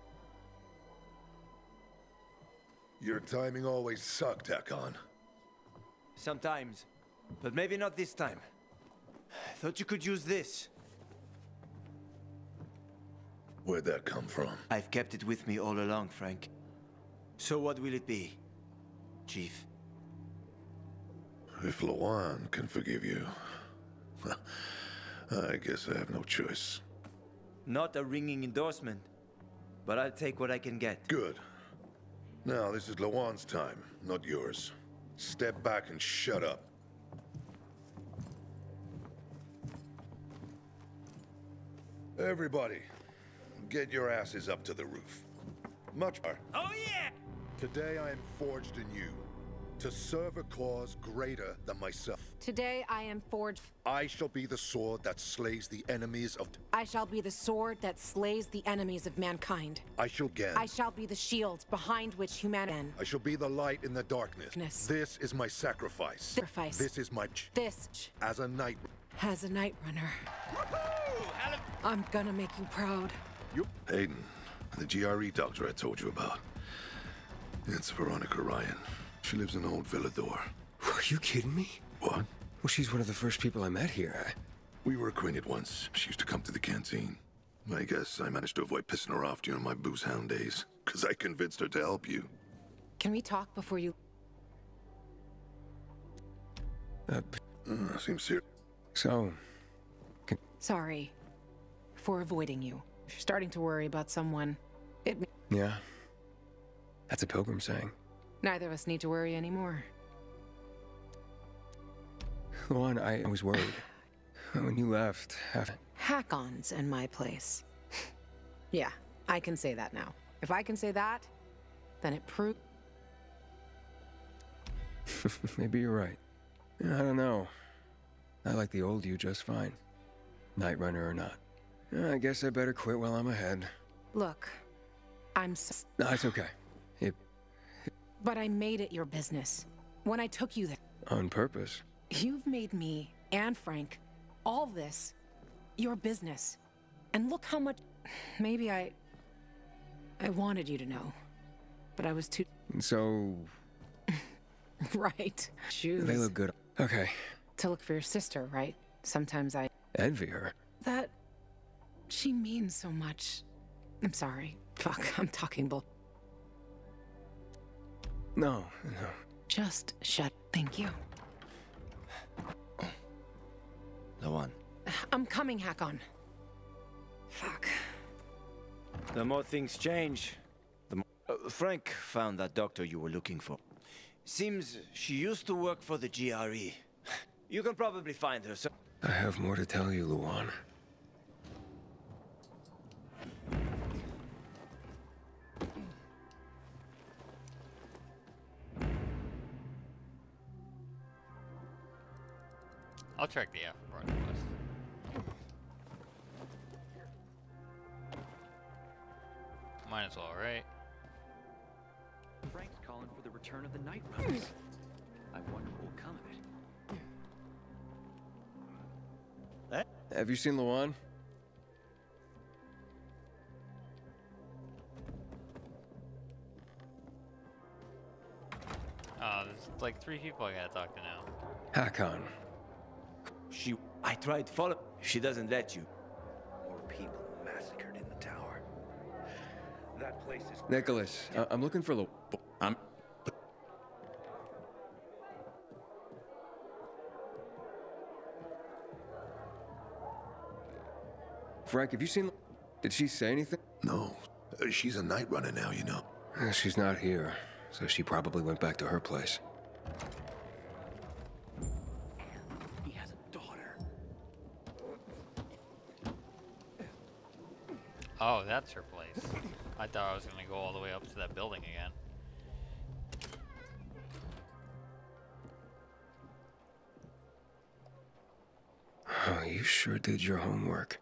Your timing always sucked, Hakon. Sometimes, but maybe not this time. Thought you could use this. Where'd that come from? I've kept it with me all along, Frank. So what will it be, Chief? If Lawan can forgive you, I guess I have no choice. Not a ringing endorsement, but I'll take what I can get. Good. Now, this is Lawan's time, not yours. Step back and shut up. Everybody, get your asses up to the roof. Much better. Oh yeah! Today I am forged anew to serve a cause greater than myself. Today I am forged. I shall be the sword that slays the enemies of... I shall be the sword that slays the enemies of mankind. I shall gain. I shall be the shield behind which humanity... I shall be the light in the darkness. Darkness. This is my sacrifice. Sacrifice. This is my... This. As a knight... As a night runner. I'm gonna make you proud. You... Aiden, the G R E doctor I told you about. It's Veronica Ryan. She lives in Old Villador. Are you kidding me? What? Well, she's one of the first people I met here. We were acquainted once. She used to come to the canteen. I guess I managed to avoid pissing her off during my booze hound days, because I convinced her to help you. Can we talk before you... Uh, uh seems serious. So... Can... Sorry for avoiding you. If you're starting to worry about someone, it... Yeah. That's a pilgrim saying. Neither of us need to worry anymore. Luan, I was worried. When you left, after... Hack-ons in my place. Yeah, I can say that now. If I can say that, then it proves... Maybe you're right. I don't know. I like the old you just fine. Night runner or not. I guess I better quit while I'm ahead. Look, I'm so... No, it's okay. It... But I made it your business. When I took you there. On purpose. You've made me, and Frank, all this, your business. And look how much... Maybe I... I wanted you to know. But I was too... So... Right. Shoes. They look good. Okay. To look for your sister, right? Sometimes I... Envy her. That... She means so much. I'm sorry. Fuck, I'm talking bull... No, no. Just shut. Thank you. The one. I'm coming, Hakon. Fuck. The more things change, the more... Uh, Frank found that doctor you were looking for. Seems she used to work for the G R E. You can probably find her, so... I have more to tell you, Luan. I'll track the Afro quest. Might as well, right? Frank's calling for the return of the Night Runners. I wonder what will come of it. Have you seen Luan? Oh, there's like three people I gotta talk to now. Hakon. She... I tried follow... She doesn't let you. More people massacred in the tower. That place is... Nicholas, uh, I'm looking for Lu... I'm... Frank, have you seen... Did she say anything? No. Uh, she's a night runner now, you know. Uh, she's not here, so she probably went back to her place. He has a daughter. Oh, that's her place. I thought I was gonna go all the way up to that building again. Oh, you sure did your homework.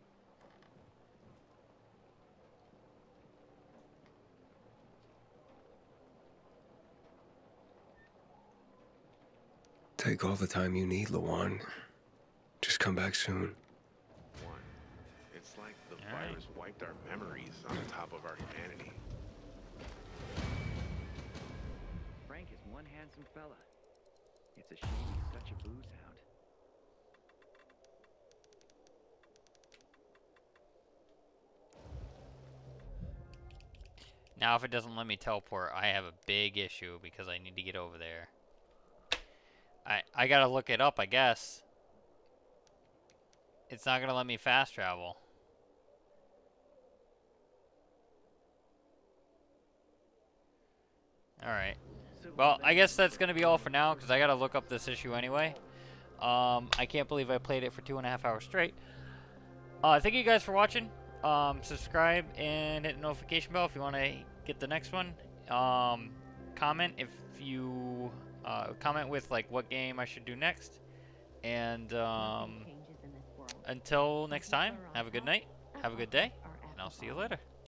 Take all the time you need, Luan. Just come back soon. One. It's like the virus wiped our memories on top of our humanity. Frank is one handsome fella. It's a shame he's such a booze hound. Now if it doesn't let me teleport, I have a big issue because I need to get over there. I I gotta look it up, I guess. It's not gonna let me fast travel. Alright. Well, I guess that's gonna be all for now because I gotta look up this issue anyway. Um, I can't believe I played it for two and a half hours straight. Uh, thank you guys for watching. Um, subscribe and hit the notification bell if you want to get the next one. Um, comment if you uh, comment with like what game I should do next. And um, until next time, have a good night, have a good day, and I'll see you later.